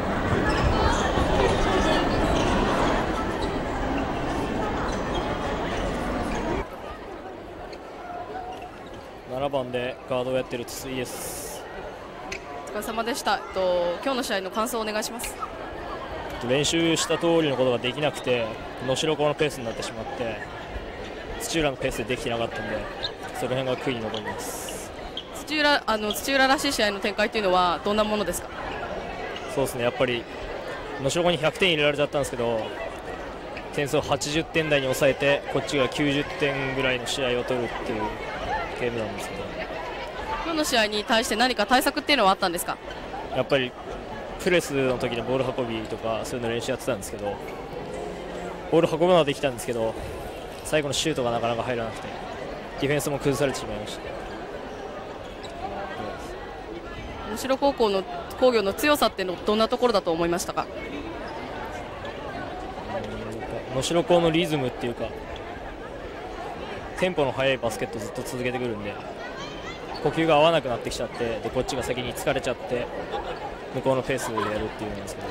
7番でガードをやっている筒井です。 お疲れ様でした。今日の試合の感想をお願いします。 練習した通りのことができなくて、能代高のペースになってしまって、土浦のペースでできてなかったので、その辺が悔いに残ります。 土浦らしい試合の展開というのはどんなものですか？ そうですね、やっぱり能代高に100点入れられちゃったんですけど、点数を80点台に抑えて、こっちが90点ぐらいの試合を取るっていうゲームなんですけど、 今日の試合に対して何か対策っていうのはあったんですか？ やっぱりプレスの時のボール運びとかそういうの練習やってたんですけど、ボール運ぶのはできたんですけど、最後のシュートがなかなか入らなくて、ディフェンスも崩されてしまいました。 能代高校の工業の強さってどんなところだと思いましたか？ 能代高のリズムっていうか、テンポの速いバスケットをずっと続けてくるんで、呼吸が合わなくなってきちゃって、でこっちが先に疲れちゃって向こうのペースでやるっていうんですけ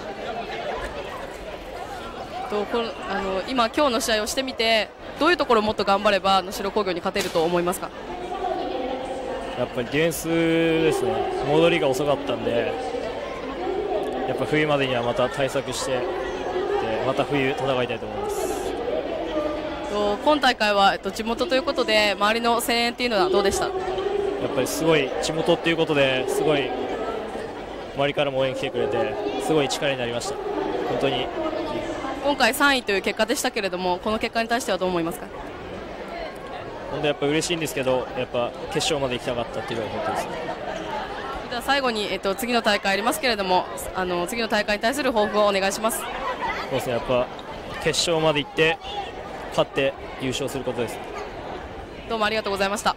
ど、 今日の試合をしてみて、どういうところをもっと頑張れば能代工業に勝てると思いますか？ やっぱりディフェンスですね、戻りが遅かったんで、やっぱ冬までにはまた対策して、でまた冬戦いたいと思います。 今大会は地元ということで、周りの声援っていうのはどうでした？ やっぱりすごい地元っていうことで、すごい周りからも応援来てくれて、すごい力になりました。本当に今回3位という結果でしたけれども、この結果に対してはどう思いますか？ 本当やっぱ嬉しいんですけど、やっぱ決勝まで行きたかったっていうのが本当ですね。 では最後に、次の大会ありますけれども、次の大会に対する抱負をお願いします。 そうですね、やっぱ決勝まで行って勝って優勝することです。 どうもありがとうございました。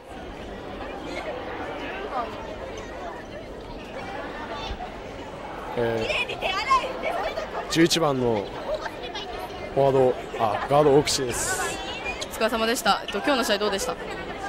11番のフォワードガード大櫛です。 お疲れ様でした。今日の試合どうでした？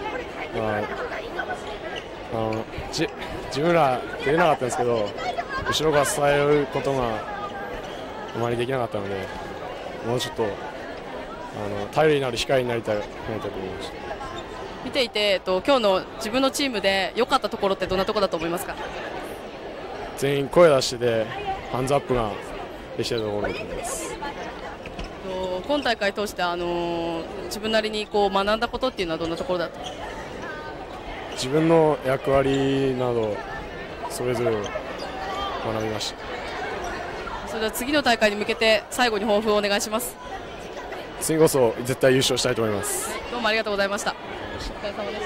自分ら出れなかったんですけど、後ろから支えることがあまりできなかったので、もうちょっと頼りになる控えになりたいと思いました。 見ていて、今日の自分のチームで良かったところってどんなところだと思いますか？ 全員声出しててハンズアップができているところだと思います。 今大会通して、自分なりにこう学んだことっていうのはどんなところだった？ 自分の役割などそれぞれ学びました。 それでは次の大会に向けて最後に抱負をお願いします。 次こそ絶対優勝したいと思います。 どうもありがとうございました。お疲れ様でした。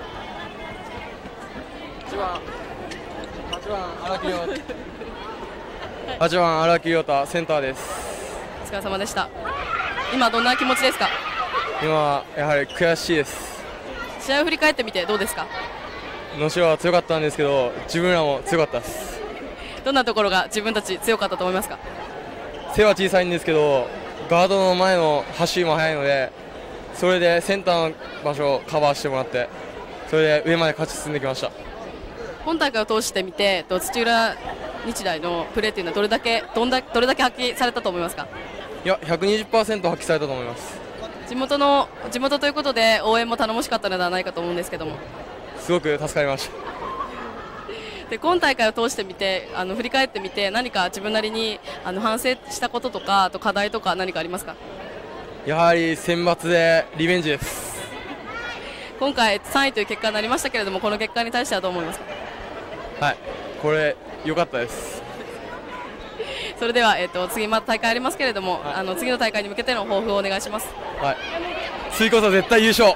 8番荒木亮太センターです。 お疲れ様でした。今どんな気持ちですか？ 今やはり悔しいです。 試合を振り返ってみてどうですか？ 能代は強かったんですけど、自分らも強かったです。 どんなところが自分たち強かったと思いますか？ 背は小さいんですけど、ガードの前の走りも速いので、それでセンターの場所をカバーしてもらって、それで上まで勝ち進んできました。 本大会を通してみて、土浦日大のプレーというのはどれだけ発揮されたと思いますか？ いや、120% 発揮されたと思います。 地元ということで応援も頼もしかったのではないかと思うんですけども、 すごく助かりました。 で今大会を通してみて、振り返ってみて何か自分なりに反省したこととか、あと課題とか何かありますか？ やはり選抜でリベンジです。 今回3位という結果になりましたけれども、この結果に対してはどう思いますか？ はい、これ良かったです。 それでは、次また大会ありますけれども、次の大会に向けての抱負をお願いします。 はい、次こそ絶対優勝。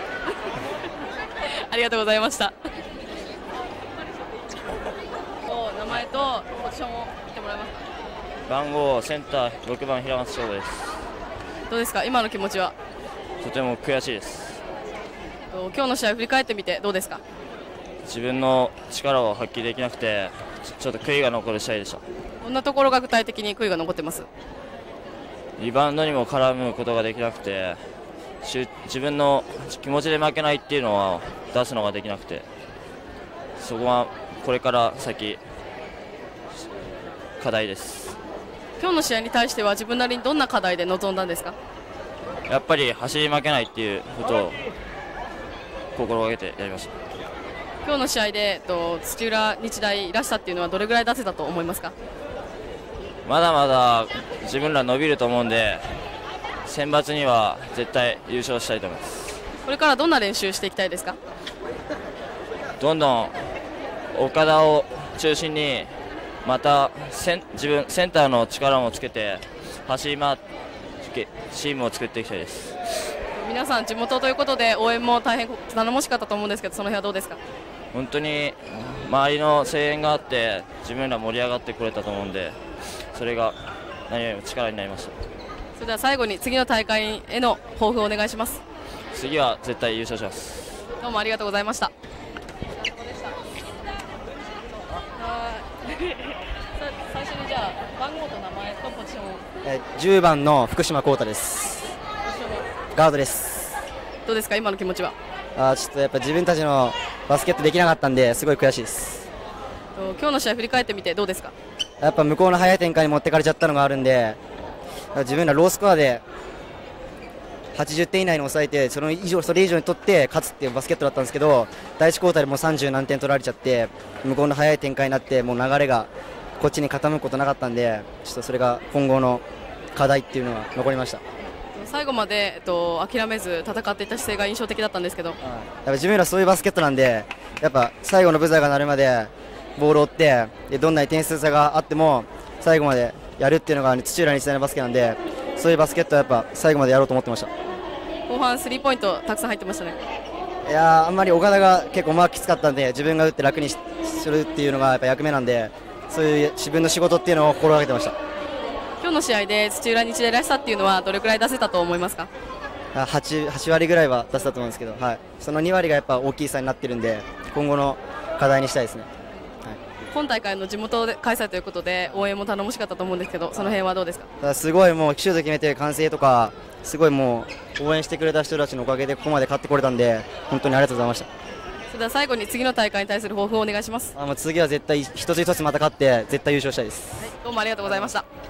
ありがとうございました。名前とポジションを言ってもらえますか？ 番号センター6番平松翔吾です。 どうですか、今の気持ちは？ とても悔しいです。 今日の試合を振り返ってみてどうですか？ 自分の力を発揮できなくて、ちょっと悔いが残る試合でした。 どんなところが具体的に悔いが残ってます？ リバウンドにも絡むことができなくて、自分の気持ちで負けないっていうのは出すのができなくて、そこはこれから先課題です。 今日の試合に対しては自分なりにどんな課題で臨んだんですか？ やっぱり走り負けないっていうことを心がけてやりました。 今日の試合で土浦日大らしさっていうのはどれぐらい出せたと思いますか？ まだまだ自分ら伸びると思うんで、選抜には絶対優勝したいと思います。 これからどんな練習していきたいですか？ どんどん岡田を中心にまた自分センターの力もつけて走り回ってチームを作っていきたいです。 皆さん地元ということで応援も大変頼もしかったと思うんですけど、その辺はどうですか？ 本当に周りの声援があって自分ら盛り上がってくれたと思うんで、それが何よりも力になりました。 それでは最後に次の大会への抱負をお願いします。 次は絶対優勝します。 どうもありがとうございました。最初にじゃあ番号と名前とポジションを。 10番の福島幸太です。ガードです。 どうですか、今の気持ちは？ ちょっとやっぱ自分たちのバスケットできなかったんで、すごい悔しいです。 今日の試合振り返ってみてどうですか？ やっぱ向こうの速い展開に持ってかれちゃったのがあるんで、自分らロースコアで80点以内に抑えて、それ以上に取って勝つっていうバスケットだったんですけど、第1クォーターでもう30何点取られちゃって、向こうの速い展開になって、もう流れがこっちに傾くことなかったんで、ちょっとそれが今後の課題っていうのは残りました。 最後まで、諦めず戦っていた姿勢が印象的だったんですけど、 やっぱ自分らそういうバスケットなんで、やっぱ最後のブザーが鳴るまでボールを追って、どんなに点数差があっても最後までやるっていうのが土浦日大のバスケなんで、 そういうバスケットはやっぱ最後までやろうと思ってました。 後半スリーポイントたくさん入ってましたね。 いやー、あんまり岡田が結構マークきつかったんで、自分が打って楽にするっていうのがやっぱ役目なんで、そういう自分の仕事っていうのを心がけてました。 今日の試合で土浦日大らしさっていうのはどれくらい出せたと思いますか ？8割ぐらいは出せたと思うんですけど、はい、その2割がやっぱ大きい差になってるんで、今後の課題にしたいですね。 今大会の地元で開催ということで応援も頼もしかったと思うんですけど、その辺はどうですか？ すごいもうシュート決めて歓声とか、すごいもう応援してくれた人たちのおかげでここまで勝ってこれたんで、本当にありがとうございました。 それでは最後に次の大会に対する抱負をお願いします。 もう次は絶対一つ一つまた勝って絶対優勝したいです。 どうもありがとうございました。